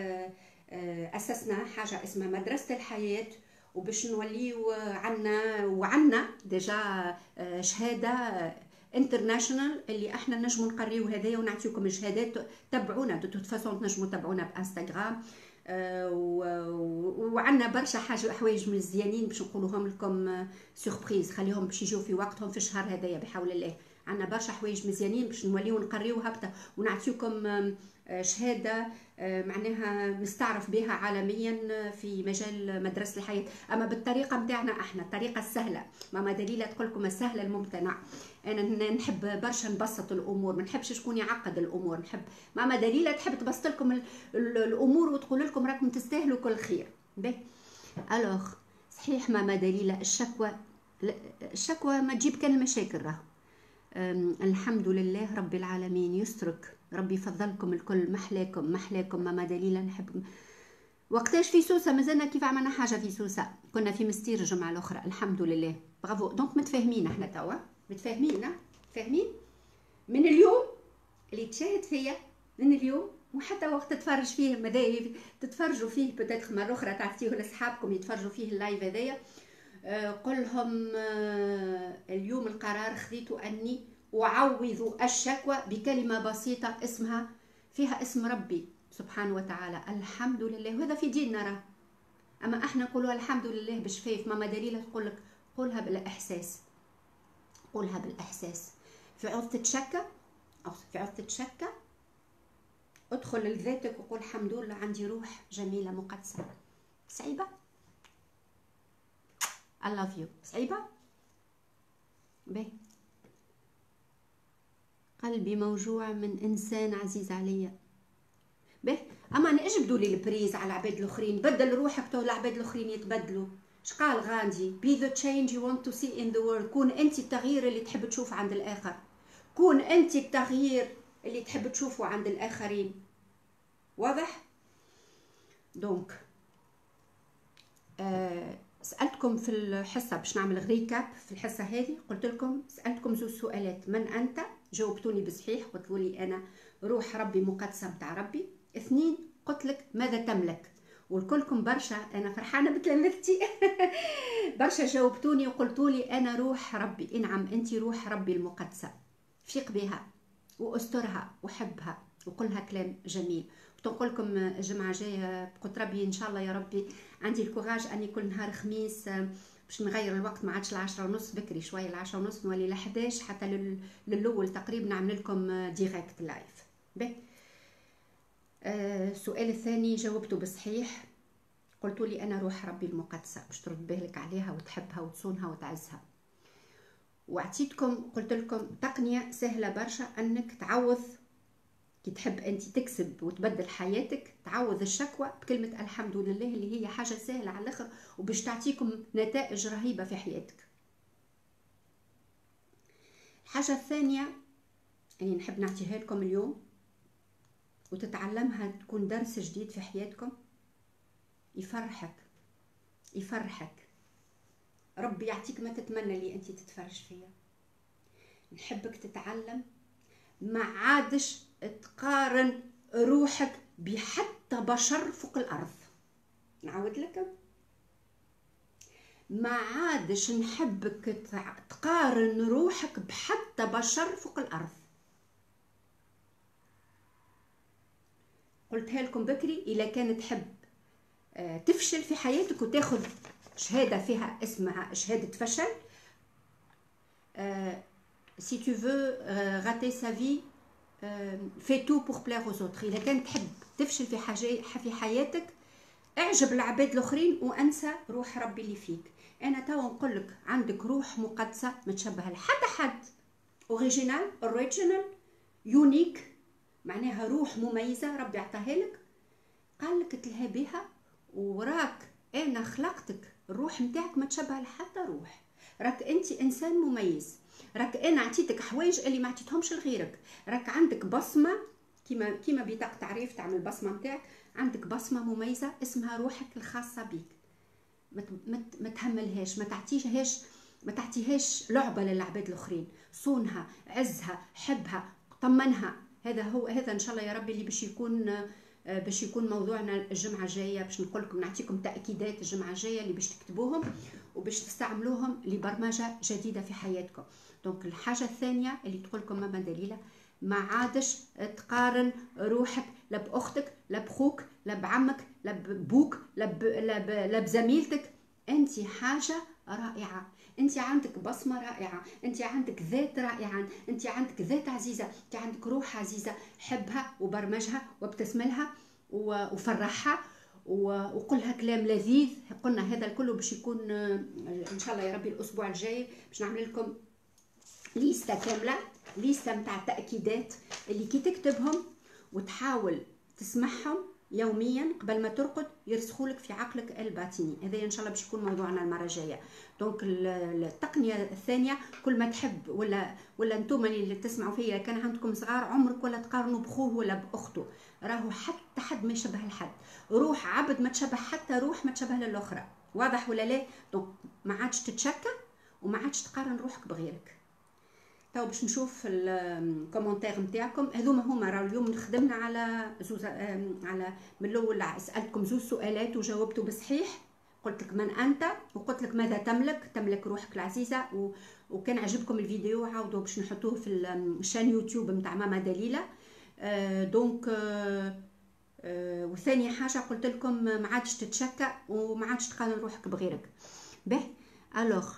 أسسنا حاجة اسمها مدرسة الحياة، وباش نوليو عنا وعنا ديجا شهادة انترناشونال اللي احنا نجمو نقريو هذايا ونعطيوكم الشهادات. تبعونا دو توت فاسون، تنجمو تبعونا بانستغرام. أه وعندنا برشا حاجه حوايج مزيانين باش نقولوهم لكم سوربريز، خليهم باش يجيو في وقتهم في الشهر هذايا بحول الله. عندنا برشا حوايج مزيانين باش نوليو نقريو هبطه ونعطيوكم شهاده معناها نستعرف بها عالميا في مجال مدرسه الحياه، اما بالطريقه نتاعنا احنا، الطريقه السهله. ماما دليله تقول لكم السهل الممتنع. انا نحب برشا نبسط الامور، ما نحبش شكون يعقد الامور. نحب ماما دليله تحب تبسط لكم الامور وتقول لكم راكم تستاهلوا كل خير. باهي الوغ صحيح ماما دليله الشكوى الشكوى ما تجيب كان المشاكل. راه الحمد لله رب العالمين يسترك، ربي يفضلكم الكل. محلاكم محلاكم ماما دليله. نحب وقتاش في سوسه مازلنا كيف عملنا حاجه في سوسه، كنا في مستير الجمعه الاخرى الحمد لله. برافو. دونك متفاهمين احنا توا، متفاهمين فاهمين من اليوم اللي تشاهد فيا من اليوم، وحتى وقت تتفرج فيه ماذا تتفرجوا فيه بتاتخ مره اخرى تعطيوه لاصحابكم يتفرجوا فيه اللايف هذايا. آه قلهم آه اليوم القرار خذيته اني اعوض الشكوى بكلمه بسيطه اسمها فيها اسم ربي سبحانه وتعالى الحمد لله، وهذا في ديننا راه. اما احنا نقولوا الحمد لله بشفايف. ماما دليله تقول لك قولها بالاحساس، قولها بالاحساس. في عوض تتشكى او في عوض تتشكى ادخل لذاتك وقول الحمد لله عندي روح جميله مقدسه. صعيبه I love you. صعيبه باهي. قلبي موجوع من انسان عزيز عليا. باهي اما انا اجبدوا لي البريز على العباد الاخرين، بدل روحك تو العباد الاخرين يتبدلوا. اش قال غاندي؟ be the change you want to see in the world. كون انت التغيير اللي تحب تشوف عند الاخر، كون انت التغيير اللي تحب تشوفه عند الاخرين. واضح؟ دونك آه سالتكم في الحصه باش نعمل ريكاب في الحصه هذه، قلت لكم سالتكم زوج سؤالات. من انت؟ جاوبتوني بصحيح، قلت لي انا روح ربي مقدسه متاع ربي. اثنين قلت لك ماذا تملك؟ والكلكم برشا انا فرحانه بتلامذتي برشا جاوبتوني وقلتوا لي انا روح ربي. انعم انت روح ربي المقدسه، فيق بها واسترها وحبها وقولها كلام جميل. وتنقول لكم الجمعه الجايه قلت ربي ان شاء الله يا ربي عندي الكوراج اني كل نهار خميس باش نغير الوقت، ما عادش العشرة ونص بكري شويه، العشرة ونص نولي لحداش حتى للاول تقريبا نعمل لكم ديريكت لايف. باهي السؤال آه الثاني جاوبته بصحيح، قلتوا لي انا روح ربي المقدسه باش ترد بالك عليها وتحبها وتصونها وتعزها. واعطيتكم قلت لكم تقنيه سهله برشا انك تعوض كي تحب انت تكسب وتبدل حياتك، تعوض الشكوى بكلمه الحمد لله اللي هي حاجه سهله على الاخر وباش تعطيكم نتائج رهيبه في حياتك. الحاجه الثانيه اللي نحب نعطيها لكم اليوم وتتعلمها تكون درس جديد في حياتكم، يفرحك يفرحك ربي يعطيك ما تتمنى لي انت تتفرج فيا. نحبك تتعلم ما عادش تقارن روحك بحتى بشر فوق الارض. نعاود لك، ما عادش نحبك تقارن روحك بحتى بشر فوق الارض. قلتها لكم بكري، اذا كان تحب تفشل في حياتك وتاخذ شهاده فيها اسمها شهاده فشل، si tu veux rater sa vie fais tout pour plaire aux autres. اذا كان تحب تفشل في حاجه في حياتك اعجب العباد الاخرين وانسى روح ربي اللي فيك. انا توا نقول لك عندك روح مقدسه ما تشبه لحتى حد، اوريجينال اوريجينال يونيك، معناها روح مميزه ربي عطاها لك، قال لك تلهى بها. وراك انا خلقتك الروح نتاعك ما تشبه لحتى روح، راك انت انسان مميز، راك انا عطيتك حوايج اللي ما عطيتهمش لغيرك، راك عندك بصمه كيما كيما بطاقه تعريف تعمل البصمه نتاعك، عندك بصمه مميزه اسمها روحك الخاصه بيك. ما تهملهاش، ما تعطيهاش ما تعطيهاش لعبه للعباد الاخرين، صونها، عزها، حبها، طمنها. هذا هو هذا ان شاء الله يا ربي اللي باش يكون باش يكون موضوعنا الجمعه الجايه، باش نقول لكم نعطيكم تاكيدات الجمعه الجايه اللي باش تكتبوهم وباش تستعملوهم لبرمجه جديده في حياتكم. دونك الحاجه الثانيه اللي تقول لكم ماما دليله، ما عادش تقارن روحك لا باختك لا بخوك لا بعمك لا ببوك لا بزميلتك. انت حاجه رائعه، انت عندك بصمه رائعه، انت عندك ذات رائعه، انت عندك ذات عزيزه، انت عندك روح عزيزه، حبها وبرمجها وابتسم لها وفرحها وقلها كلام لذيذ. قلنا هذا الكل باش يكون ان شاء الله يا ربي الاسبوع الجاي باش نعمل لكم ليسته كامله، ليسته نتاع التاكيدات اللي كي تكتبهم وتحاول تسمعهم يوميا قبل ما ترقد يرسخولك في عقلك الباطني. هذا ان شاء الله باش يكون موضوعنا المره الجايه. دونك التقنيه الثانيه، كل ما تحب ولا ولا انتم اللي تسمعوا فيا كان عندكم صغار عمرك ولا تقارنوا بخوه ولا باخته، راهو حتى حد ما يشبه لحد، روح عبد ما تشبه حتى روح ما تشبه للاخرى، واضح ولا لا؟ دونك ما عادش تتشكى وما عادش تقارن روحك بغيرك. تو باش نشوف الكومنتير نتاعكم. هذوما هما راه اليوم خدمنا على زوز على من الاول سالتكم زوج سؤالات وجاوبتوا بصحيح. قلت لك من انت وقلت لك ماذا تملك، تملك روحك العزيزه. و... وكان عجبكم الفيديو عاودوا باش نحطوه في الشان يوتيوب نتاع ماما دليله. آه دونك آه آه وثاني حاجه قلت لكم ما عادش تتشكى وما عادش تقارن روحك بغيرك. به الوغ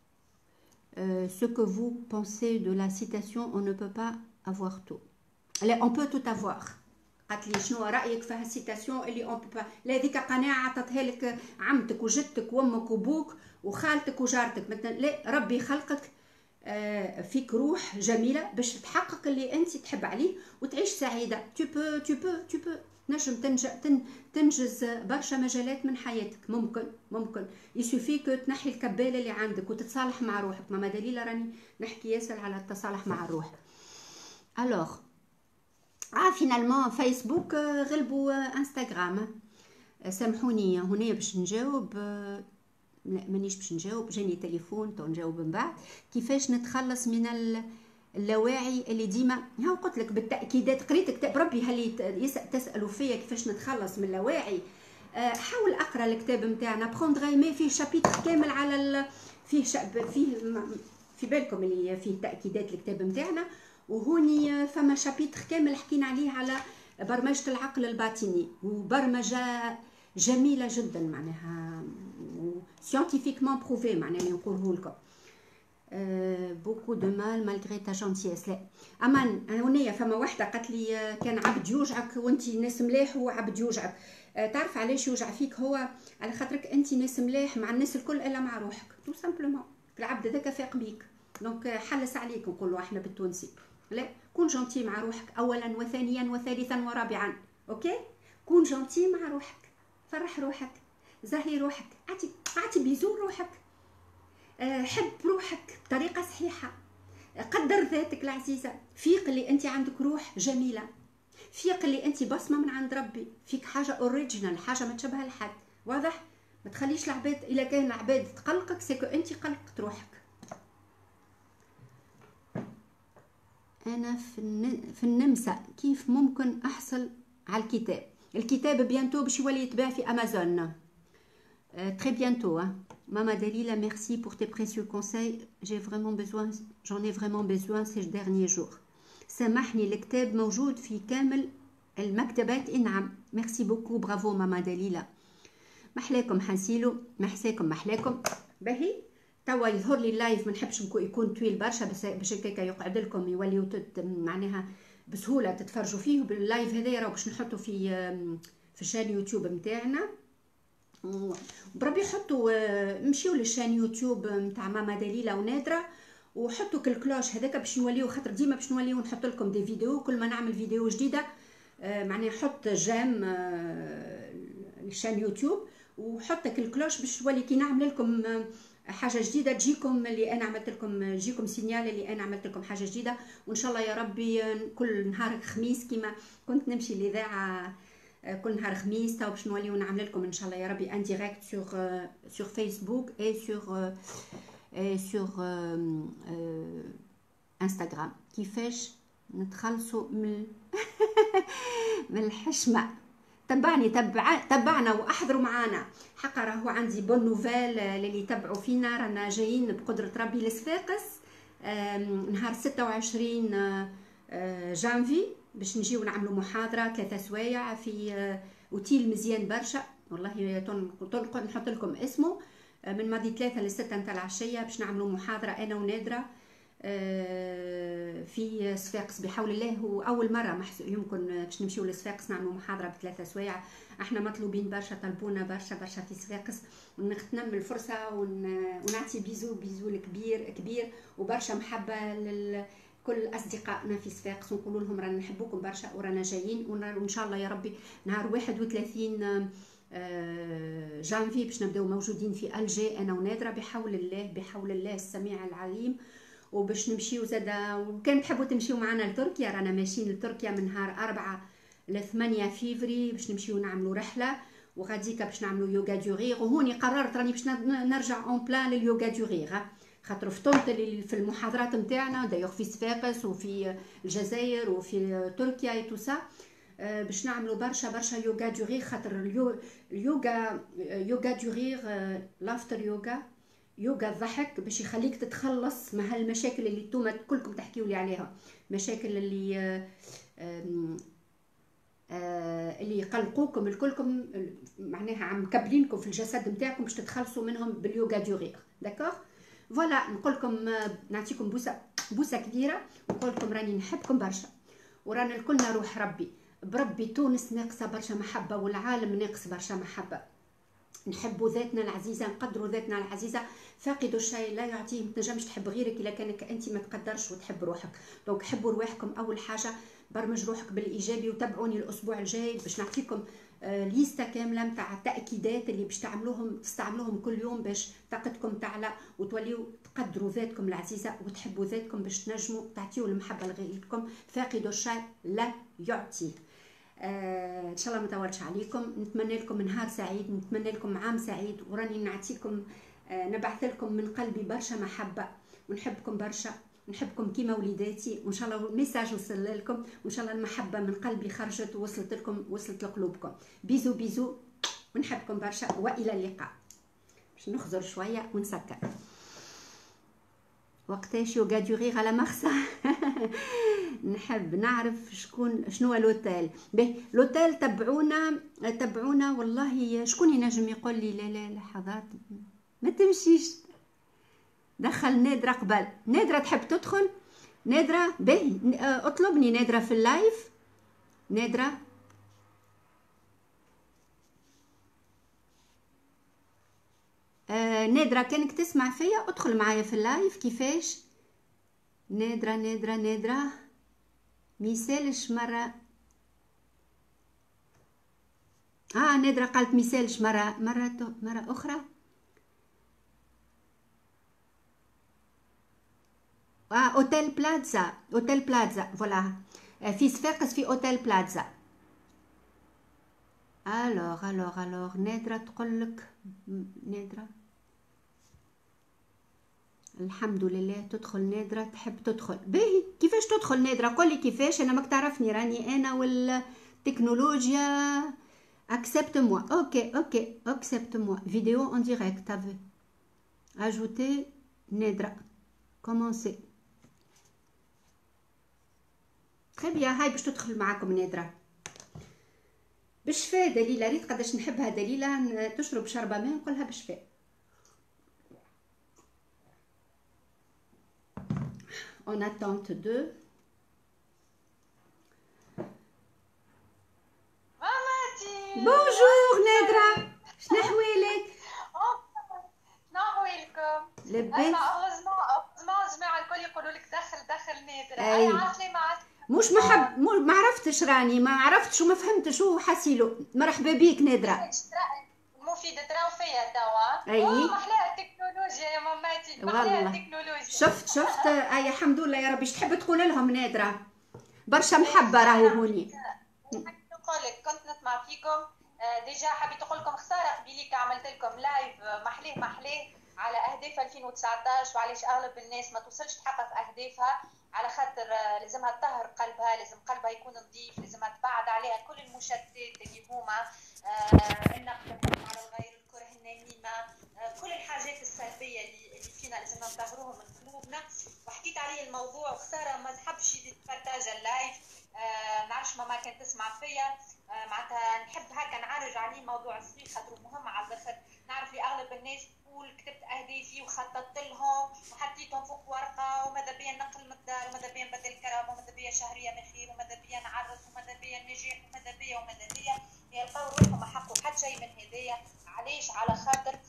Euh, ce que vous pensez de la citation, on ne peut pas avoir tout. Là, on peut tout avoir. قالت لي شنو رايك في هالسيتاسيون اللي اون بو با؟ لا هذيك قناعه عطتها لك عمتك وجدتك وامك وبوك وخالتك وجارتك مثلا. لا، ربي خلقك آه فيك روح جميله باش تحقق اللي انت تحب عليه وتعيش سعيده. tu peux tu peux tu peux نجم تنجز برشا مجالات من حياتك. ممكن ممكن يسوفي كو تنحي الكباله اللي عندك وتتصالح مع روحك. ماما دليله راني نحكي ياسر على التصالح مع الروح. الوغ اه فينالمون فيسبوك غلبوا انستغرام. سامحوني هنا باش نجاوب، لا مانيش باش نجاوب، جاني تليفون تو نجاوب من بعد. كيفاش نتخلص من اللاواعي اللي ديما ها قلت لك بالتاكيدات. قريت كتاب ربي هل تسالوا فيا كيفاش نتخلص من اللاواعي. أه حاول اقرا الكتاب نتاعنا بروندغ ايمي، فيه شابيتر كامل على ال... فيه شاب... فيه في بالكم اللي فيه تاكيدات الكتاب نتاعنا، وهوني فما شابيتر كامل حكينا عليه على برمجه العقل الباطني، وبرمجه جميله جدا معناها سيانتيفيكمون بروفي معناها اللي نقوله لكم. بوكو دو مال مالغري تا جونتيس. لا امان هنايا فما وحده قالت لي كان عبد يوجعك وانت ناس ملاح وعبد يوجعك. تعرف علاش يوجع فيك؟ هو على خاطرك انت ناس ملاح مع الناس الكل الا مع روحك، تو سامبلومون. العبد هذاك فاق بيك، دونك حلس عليك نقولوا احنا بالتونسي. لا، كون جونتي مع روحك اولا وثانيا وثالثا ورابعا. اوكي، كون جونتي مع روحك، فرح روحك، زهي روحك، اعطي اعطي بيزو روحك، حب روحك بطريقه صحيحه، قدر ذاتك العزيزه، فيق اللي انت عندك روح جميله، فيق اللي انت بصمه من عند ربي، فيك حاجه اوريجينال، حاجه ما تشبه لحد. واضح؟ ما تخليش العباد، الا كان العباد تقلقك سيكو انت قلقت روحك. انا في في النمسا، كيف ممكن احصل على الكتاب؟ الكتاب بيانتو باش يولي يتباع في امازون très bientôt. Hein. Mama Dalila, merci pour tes précieux conseils. J'ai vraiment besoin, j'en ai vraiment besoin ces derniers jours. سامحني الكتاب موجود في كامل المكتبات. نعم، merci beaucoup. Bravo ماما دليلة. محلاكم حنسيلو، محساكم محلاكم. باهي توا يظهر لي اللايف، ما نحبش يكون طويل برشا باش هكاك يقعد لكم يوليو معناها بسهوله تتفرجوا فيه. باللايف هذايا راه باش نحطه في في شان يوتيوب نتاعنا. بربي حطوا مشيو للشان يوتيوب نتاع ماما دليله ونادره وحطوا كل كلوش هذاك باش نوليو، خاطر ديما باش نوليو نحط لكم دي فيديو كل ما نعمل فيديو جديده معناها حط جيم الشان يوتيوب وحط كل كلوش باش تولي كي نعمل لكم حاجه جديده تجيكم اللي انا عملت لكم، تجيكم سينيال اللي انا عملت لكم حاجه جديده. وان شاء الله يا ربي كل نهار خميس كيما كنت نمشي الاذاعه كل نهار خميس تو باش نوليو نعمل لكم ان شاء الله يا ربي ان ديريكت سور سور فيسبوك اي سور اي سور انستغرام كيفاش نتخلصوا من من الحشمه. تبعني تبع تبعنا واحضروا معانا حقا راهو عندي بون نوفيل اللي يتبعوا فينا. رانا جايين بقدره ربي لصفاقس نهار ستة وعشرين جانفي باش نجيو نعملوا محاضره ثلاثه سوايع في اوتيل مزيان برشا والله. تنقل نحط لكم اسمه من ماضي ثلاثة لستة نتاع العشيه باش نعملوا محاضره انا ونادره في صفاقس بحول الله. هو اول مره يمكن باش نمشيو لصفاقس نعملوا محاضره بثلاثه سوايع. احنا مطلوبين برشا، طلبونا برشا برشا في صفاقس ونغتنم الفرصه ونعطي بيزو بيزو الكبير كبير وبرشا محبه لل كل اصدقائنا في صفاقس ونقول لهم رانا نحبوكم برشا ورانا جايين وان شاء الله يا ربي نهار واحد وثلاثين جانفي باش نبداو موجودين في الجي انا ونادره بحول الله بحول الله السميع العليم. وباش نمشيو زادا وكان تحبوا تمشيو معنا لتركيا رانا ماشيين لتركيا من نهار أربعة ل ثمانية فيفري باش نمشيو نعملوا رحله وغاديكا باش نعملوا يوغا دوريغ. وهوني قررت راني باش نرجع اون بلان لليوغا دوريغ خاطر فطنت في المحاضرات نتاعنا دايوغ في صفاقس وفي الجزائر وفي تركيا اي تو سا باش نعملوا برشا برشا يوغا دوريغ خاطر اليوغا يوغا دوريغ لافتر يوغا يوغا الضحك باش يخليك تتخلص من هالمشاكل اللي نتوما كلكم تحكيوا لي عليها، مشاكل اللي آآ آآ اللي يقلقوكم الكلكم معناها عم مكبلينكم في الجسد نتاعكم باش تتخلصوا منهم باليوغا دوريغ. داكوغ فوالا نقول لكم نعطيكم بوسه بوسه كبيره ونقول لكم راني نحبكم برشا ورانا الكلنا روح ربي بربي. تونس ناقصه برشا محبه والعالم ناقص برشا محبه. نحبوا ذاتنا العزيزه نقدروا ذاتنا العزيزه. فاقد الشيء لا يعطيه. ما تنجمش تحب غيرك الا كانك انت ما تقدرش وتحب روحك. دونك حبوا رواحكم اول حاجه. برمج روحك بالايجابي وتابعوني الاسبوع الجاي باش نعطيكم آه ليستا كامله نتاع التاكيدات اللي باش تعملوهم تستعملوهم كل يوم باش طاقتكم تعلى وتوليو تقدروا ذاتكم العزيزه وتحبوا ذاتكم باش تنجموا تعطيوا المحبه لغيركم. فاقد الشيء لا يعطيه. آه ان شاء الله ما طولتش عليكم. نتمنى لكم نهار سعيد، نتمنى لكم عام سعيد وراني نعطيكم آه نبعث لكم من قلبي برشا محبه ونحبكم برشا نحبكم كيما وليداتي وان شاء الله ميساج وصل لكم وان شاء الله المحبه من قلبي خرجت ووصلت لكم وصلت لقلوبكم. بيزو بيزو ونحبكم برشا والى اللقاء. باش نخزر شويه ونسكر. وقتاش يوغا دوريغ على مخسا نحب نعرف شكون شنو لوتيل. به لوتيل تبعونا تبعونا والله شكون ينجم يقول لي لا لا لحظات ما تمشيش. دخل نادره قبل. نادره تحب تدخل؟ نادره به اطلبني نادره في اللايف. نادره آه نادره كانك تسمع فيا ادخل معايا في اللايف. كيفاش نادره نادره نادره ميسالش مره. اه نادره قالت ميسالش مره مره مره اخرى. اه اوتيل بلازا اوتيل بلازا فوالا في صفاقس في اوتيل بلازا. الوغ الوغ الوغ نادره تقولك نادره الحمد لله تدخل. نادره تحب تدخل. باهي كيفاش تدخل نادره؟ قولي كيفاش. انا ماك تعرفني راني انا والتكنولوجيا. اكسبت موا. اوكي اوكي اكسبت موا فيديو ان ديريكت. تافي اجوتي نادره كومونسي. تري بيان. هاي باش تدخل معاكم نادره بشفاء. دليله ريت قداش نحبها دليله تشرب شربه ماء نقولها بشفاء. en attente de بونجور نادره شنو حوالك؟ لباس. اوزمون اوزمون جماعه الكل يقولوا لك دخل دخل نادره. أي. اي عسلي مع مش محب مو ما عرفتش راني ما عرفتش وما فهمتش شو حاسيلو. مرحبا بيك نادرة. مفيدة تراو فيا توا. اي محلاها التكنولوجيا يا ماماتي، محلاها التكنولوجيا. شفت شفت اي الحمد لله يا ربي. اش تحب تقول لهم نادرة؟ برشا محبة راهو هوني. نقول لك كنت نسمع فيكم ديجا، حبيت نقول لكم خسارة قبيليك عملت لكم لايف محليه محليه على اهداف ألفين وتسعطاش وعلاش اغلب الناس ما توصلش تحقق اهدافها، على خاطر لازمها تطهر قلبها، لازم قلبها يكون نظيف، لازمها تبعد عليها كل المشتتات اللي هما آه النقد على الغير، الكره النميمه، آه كل الحاجات السلبيه اللي, اللي فينا لازمنا نطهروها من قلوبنا. وحكيت عليه الموضوع وخساره ما تحبش تبارتاج اللايف. آه نعرفش ماما كانت تسمع فيا، آه معناتها نحب هكا نعرج عليه موضوع صغير خاطر مهم على الاخر. نعرف لي اغلب الناس تقول كتبت اهدافي وخططت لهم وحطيتهم فوق ورقه، وماذا بيا نقل من الدار، وماذا بيا نبدل الكرامه، وماذا بيا شهريه من خير، وماذا بيا نعرس، وماذا بيا النجاح، وماذا بيا وماذا بيا. يلقاو روحهم ما حقوا حتى شيء من هدايا. علاش؟ على خاطر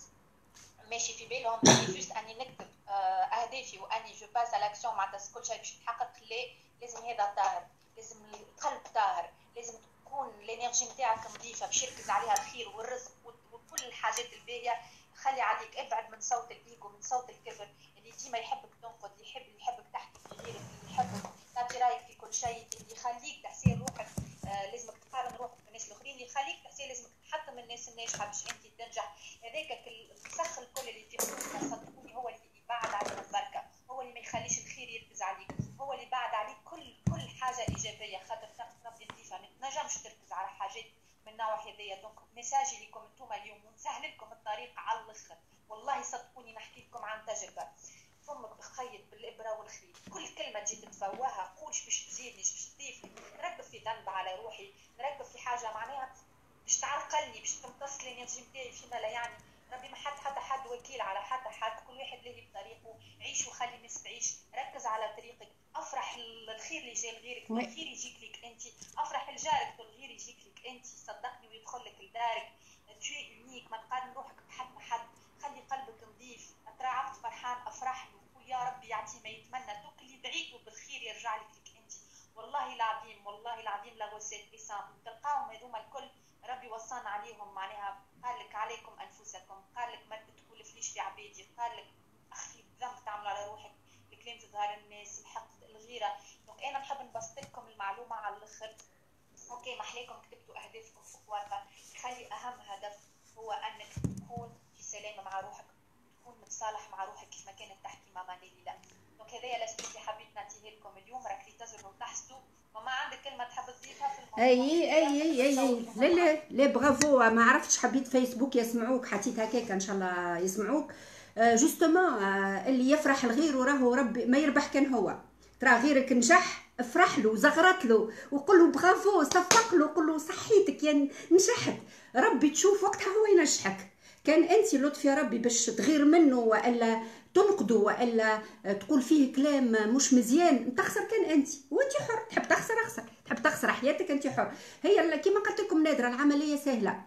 ماشي في بالهم اني جوست اني نكتب اهدافي واني جو باس على الاكسيون معناتها كل شيء باش يتحقق. لا، لازم هذا طاهر، لازم القلب طاهر، لازم تكون الانرجي نتاعك نظيفه باش يركز عليها الخير والرزق وكل الحاجات الباهيه. خلي عليك، ابعد من صوت الايجو، من صوت الكبر اللي ديما يحبك تنقد، اللي يحب اللي يحبك تحكي في غيرك، اللي يحبك تعطي رايك في كل شيء، اللي يخليك تحسي روحك آه لازمك تقارن روحك بالناس الاخرين، اللي يخليك تحسي لازمك تحطم الناس الناجحه باش انت تنجح. هذاك الفخ الكل اللي في قلوبنا صدقوني هو اللي يبعد علينا البركه، هو اللي ما يخليش الخير يركز عليك، هو اللي يبعد عليك كل كل حاجه ايجابيه. خاطر ربي نظيفه ما تنجمش تركز على حاجات من نوع هذايا. دونك ميساجي لكم انتم اليوم ونسهل لكم الطريق على الاخر، والله صدقوني نحكي لكم عن تجربه. فمك بخيط بالابره والخيط، كل كلمه تجي تتفواها قولش باش تزيدني باش تضيفني، نركب في ذنب على روحي، نركب في حاجه معناها باش تعرقلني، باش تمتص الانرجي نتاعي فيما لا يعني. ربي ما حد حتى حد وكيل على حتى حد، كل واحد له بطريقه. عيش وخلي الناس تعيش، ركز على طريقك، افرح الخير اللي جاي لغيرك، الخير يجيك لك انت، افرح لجارك الخير يجيك لك انت، صدقني ويدخل لك لدارك. تجي يونيك، ما تقارن روحك بحد حد، خلي قلبك نظيف. ترى عبد فرحان افرح له، وقول يا ربي يعطيه ما يتمنى، دوك اللي دعيته بالخير يرجع لك لك انت. والله العظيم والله العظيم لا وسات بسام تلقاهم هذوما الكل ربي وصانا عليهم. معناها قال لك عليكم انفسكم، قال لك ما تتكلفليش في عبادي، قال لك اخي الذنب تعملوا على روحك، الكلام تظهر الناس، الحقد، الغيره. دونك انا نحب نبسط لكم المعلومه على الاخر. اوكي محليكم كتبتوا اهدافكم فوق ورقه، خلي اهم هدف هو انك تكون في سلام مع روحك، تكون متصالح مع روحك كيف ما كانت تحكي ماما ليلى. دونك هذايا الاساس اللي حبيت نعطيه لكم اليوم. راك تجربوا وتحسوا. ماما عندك كلمه تحب تضيفها في الموضوع؟ اي اي اي اي لا لا لا برافو. ما عرفتش حبيت فيسبوك يسمعوك، حطيت هكاك ان شاء الله يسمعوك. جوستومون اللي يفرح الغير وراهو ربي ما يربح كان هو. ترى غيرك نجح افرح له زغرت له وقول له برافو، صفق له قول له صحيتك يعني نجحت، ربي تشوف وقتها هو ينجحك. كان انت لطف يا ربي باش تغير منه والا تنقده والا تقول فيه كلام مش مزيان، تخسر كان انت، وانت حر. تحب تخسر اخسر، تحب تخسر حياتك انت حر. هي كيما قلت لكم نادره العمليه سهله.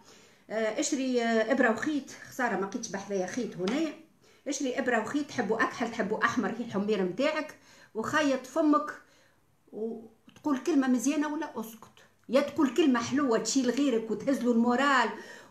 اشري ابره وخيط، خساره ما لقيتش بحذايا خيط هنايا. اشري ابره وخيط، تحبوا اكحل تحبوا احمر هي الحمير نتاعك، وخيط فمك وتقول كلمه مزيانه ولا اسكت. يا تقول كلمه حلوه تشيل غيرك وتهز له المورال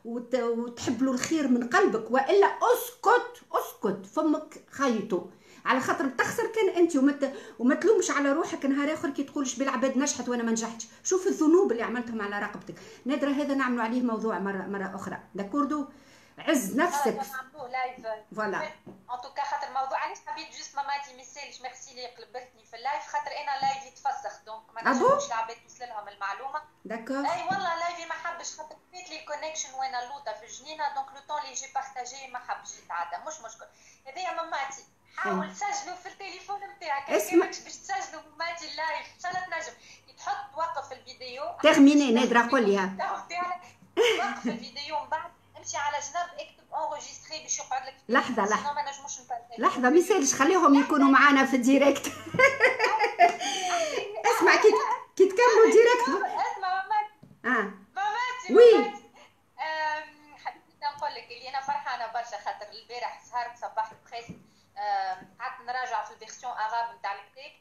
وتحب له الخير من قلبك، والا اسكت اسكت فمك خيطه، على خاطر تخسر كان انت. وما وما تلومش على روحك نهار اخر كي تقولش بالعباد نجحت وانا ما نجحتش. شوف الذنوب اللي عملتهم على رقبتك. نادره هذا نعملوا عليه موضوع مره مره اخرى. داكوردو عز نفسك. نعملوه لايف فوالا ان توكا. خاطر الموضوع علاش حبيت جوست ماماتي ما يسالش ميرسي لي قلبتني في اللايف، خاطر انا لايف يتفسخ دونك ما نجمش العباد توصل لهم المعلومه. داكور. اي والله لايفي ما حبش، خاطر فات لي كونيكشن وانا لوطه في الجنينه، دونك لو طون اللي جي بارطاجي ما حبش يتعدى. مش مشكل، هذايا ماماتي حاول تسجلوا في التليفون نتاعك. اسمع باش تسجلوا ماماتي اللايف ان شاء الله تنجم تحط توقف الفيديو. ترميني نادره قول ليها وقف الفيديو من بعد امشي على جنب اكتب انغوجيستري باش يقعد لك لحظه لحظه ما نجموش لحظه ما يسالش، خليهم يكونوا معنا في الديريكت. اسمع كي كي تكملوا ديريكت. اسمع ماماتي اه ماماتي وي حبيت نقول لك اللي انا فرحانه برشا، خاطر البارح سهرت صبحت بخير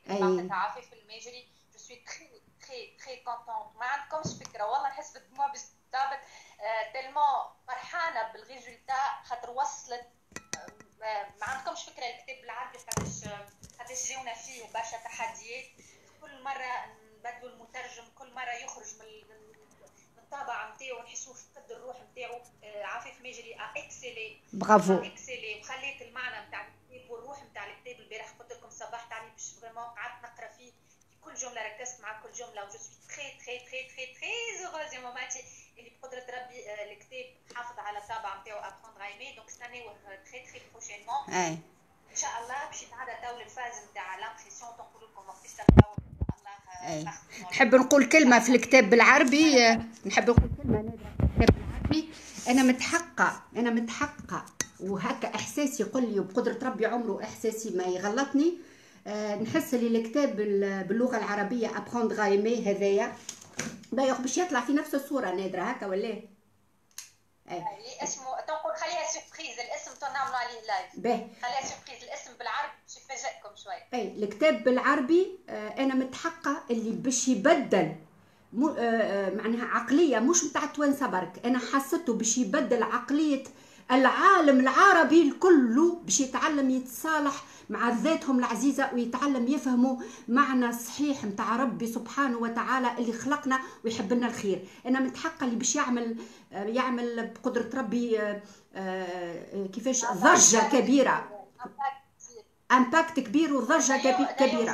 بعثتها عفيف الماجري. جو سوي تري تري تري كونتونت، ما عندكمش فكره والله نحس بالدموع باش تعبت تلمون فرحانه بالريزولتا، خاطر وصلت ما عندكمش فكره. الكتاب بالعربي قداش قداش جاونا فيه برشا تحديات، كل مره نبدلوا المترجم، كل مره يخرج من الطابع نتاعو نحسوه فقد الروح نتاعو. عفيف ماجري اكسلي برافو اكسلي، وخليت المعنى نتاع الكتاب والروح نتاع الكتاب. البارح قلت لكم صبحت عليه باش فريمون قعدت نقرا فيه كل جمله، ركزت مع كل جمله. وجو سوي تري تري تري تري تري زوغوز يا ماماتي اللي بقدره ربي الكتاب حافظ على الطابع نتاعو ابروندر ايمي. دونك استناوه تري تري بروشينمون اي ان شاء الله باش يتعدى تو الفاز نتاع لامبريسيون. تنقول لكم وقتاش تقراو الله. نحب نقول كلمه في الكتاب بالعربي، نحب نقول كلمه نادره في الكتاب بالعربي. انا متحققه انا متحققه وهكا احساسي يقول لي، وبقدره ربي عمره احساسي ما يغلطني. أه نحس اللي الكتاب باللغه العربيه ابروندر ايمي هذايا بايخ باش يطلع في نفس الصوره نادره هكا ولا ايه؟ اللي اسمه تنقول خليها سوربريز، الاسم تنعملوا عليه لايف. باهي خليها سوربريز، الاسم بالعربي باش يفاجئكم شوي. اي الكتاب بالعربي آه انا متحققه اللي باش يبدل مو آه معناها عقليه مش نتاع التوانسه برك، انا حسيته باش يبدل عقليه العالم العربي الكل، باش يتعلم يتصالح مع ذاتهم العزيزه ويتعلم يفهموا معنى صحيح نتاع ربي سبحانه وتعالى اللي خلقنا ويحب لنا الخير. انا متحققه اللي باش يعمل يعمل بقدره ربي كيفاش ضجه كبيره، امباكت كبير وضجه كبيره.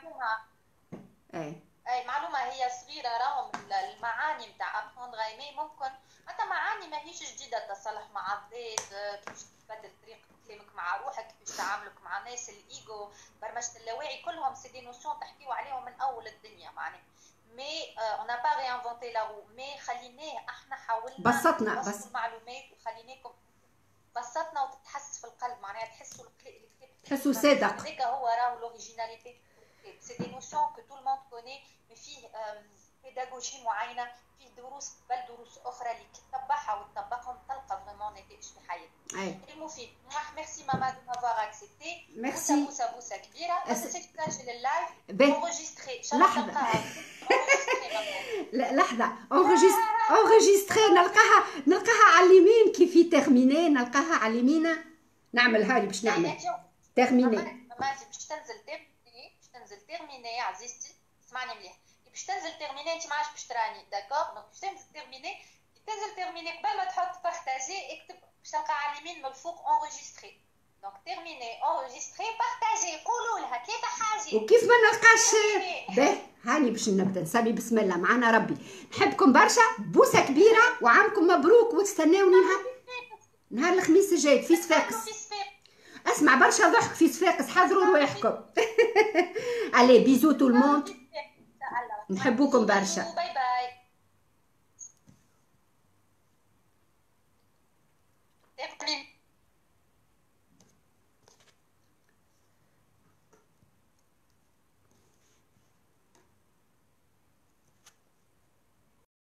اي اي معلومه هي صغيره، راهم المعاني نتاع ابروندر ايمي ممكن حتى معاني ماهيش جديده، تصالح مع الذات، كيفاش تبدل طريقه كلامك مع روحك، كيفاش تعاملك مع ناس، الايجو، برمجه اللاوعي، كلهم سي دي نوسيون تحكيو عليهم من اول الدنيا معناها. مي اون با ريانفونتي لا رو، مي خليناه احنا حاولنا بسطنا بس المعلومات وخليناكم بسطنا وتتحس في القلب معناها، تحسوا الكتاب تحسوا صادق. هذاك هو راهو لوريجيناليتي. سي دي نوسيون كو تو الموند كوني، مي فيه بيداغوجي معينه، فيه دروس بل دروس اخرى اللي تتبعها وتطبقهم تلقى فريمون نتائج في حياتك. اي مفيد. ميرسي ماما دو مافوار اكسبتي. ميرسي. بوسه بوسه كبيره. ما تنساش تسجل اللايف انغوجيستري. لحظه لحظه انغوجيستري نلقاها نلقاها على اليمين كيفي تيرميني، نلقاها على اليمين. نعمل هاي باش نعمل تيرميني. ماماتي باش تنزل تيرميني، باش تنزل تيرميني عزيزتي، اسمعني مليح. باش تنزل تيرميني انت ما عادش باش تراني داكور. دونك باش تنزل تيرميني، تنزل تيرميني قبل ما تحط بارتاجي اكتب باش تلقى على اليمين من الفوق انغوجيستري. دونك تيرميني انغوجيستري بارتاجي، قولوا لها ثلاثه حاجات. وكيف ما نلقاش باهي هاني باش نبدا نسمي بسم الله معنا ربي. نحبكم برشا، بوسه كبيره وعامكم مبروك، وتستناوني نهار نهار الخميس الجاي في صفاقس. اسمع برشا ضحك في صفاقس، حضروا رواحكم. علي بيزو تو الموند، نحبوكم برشا.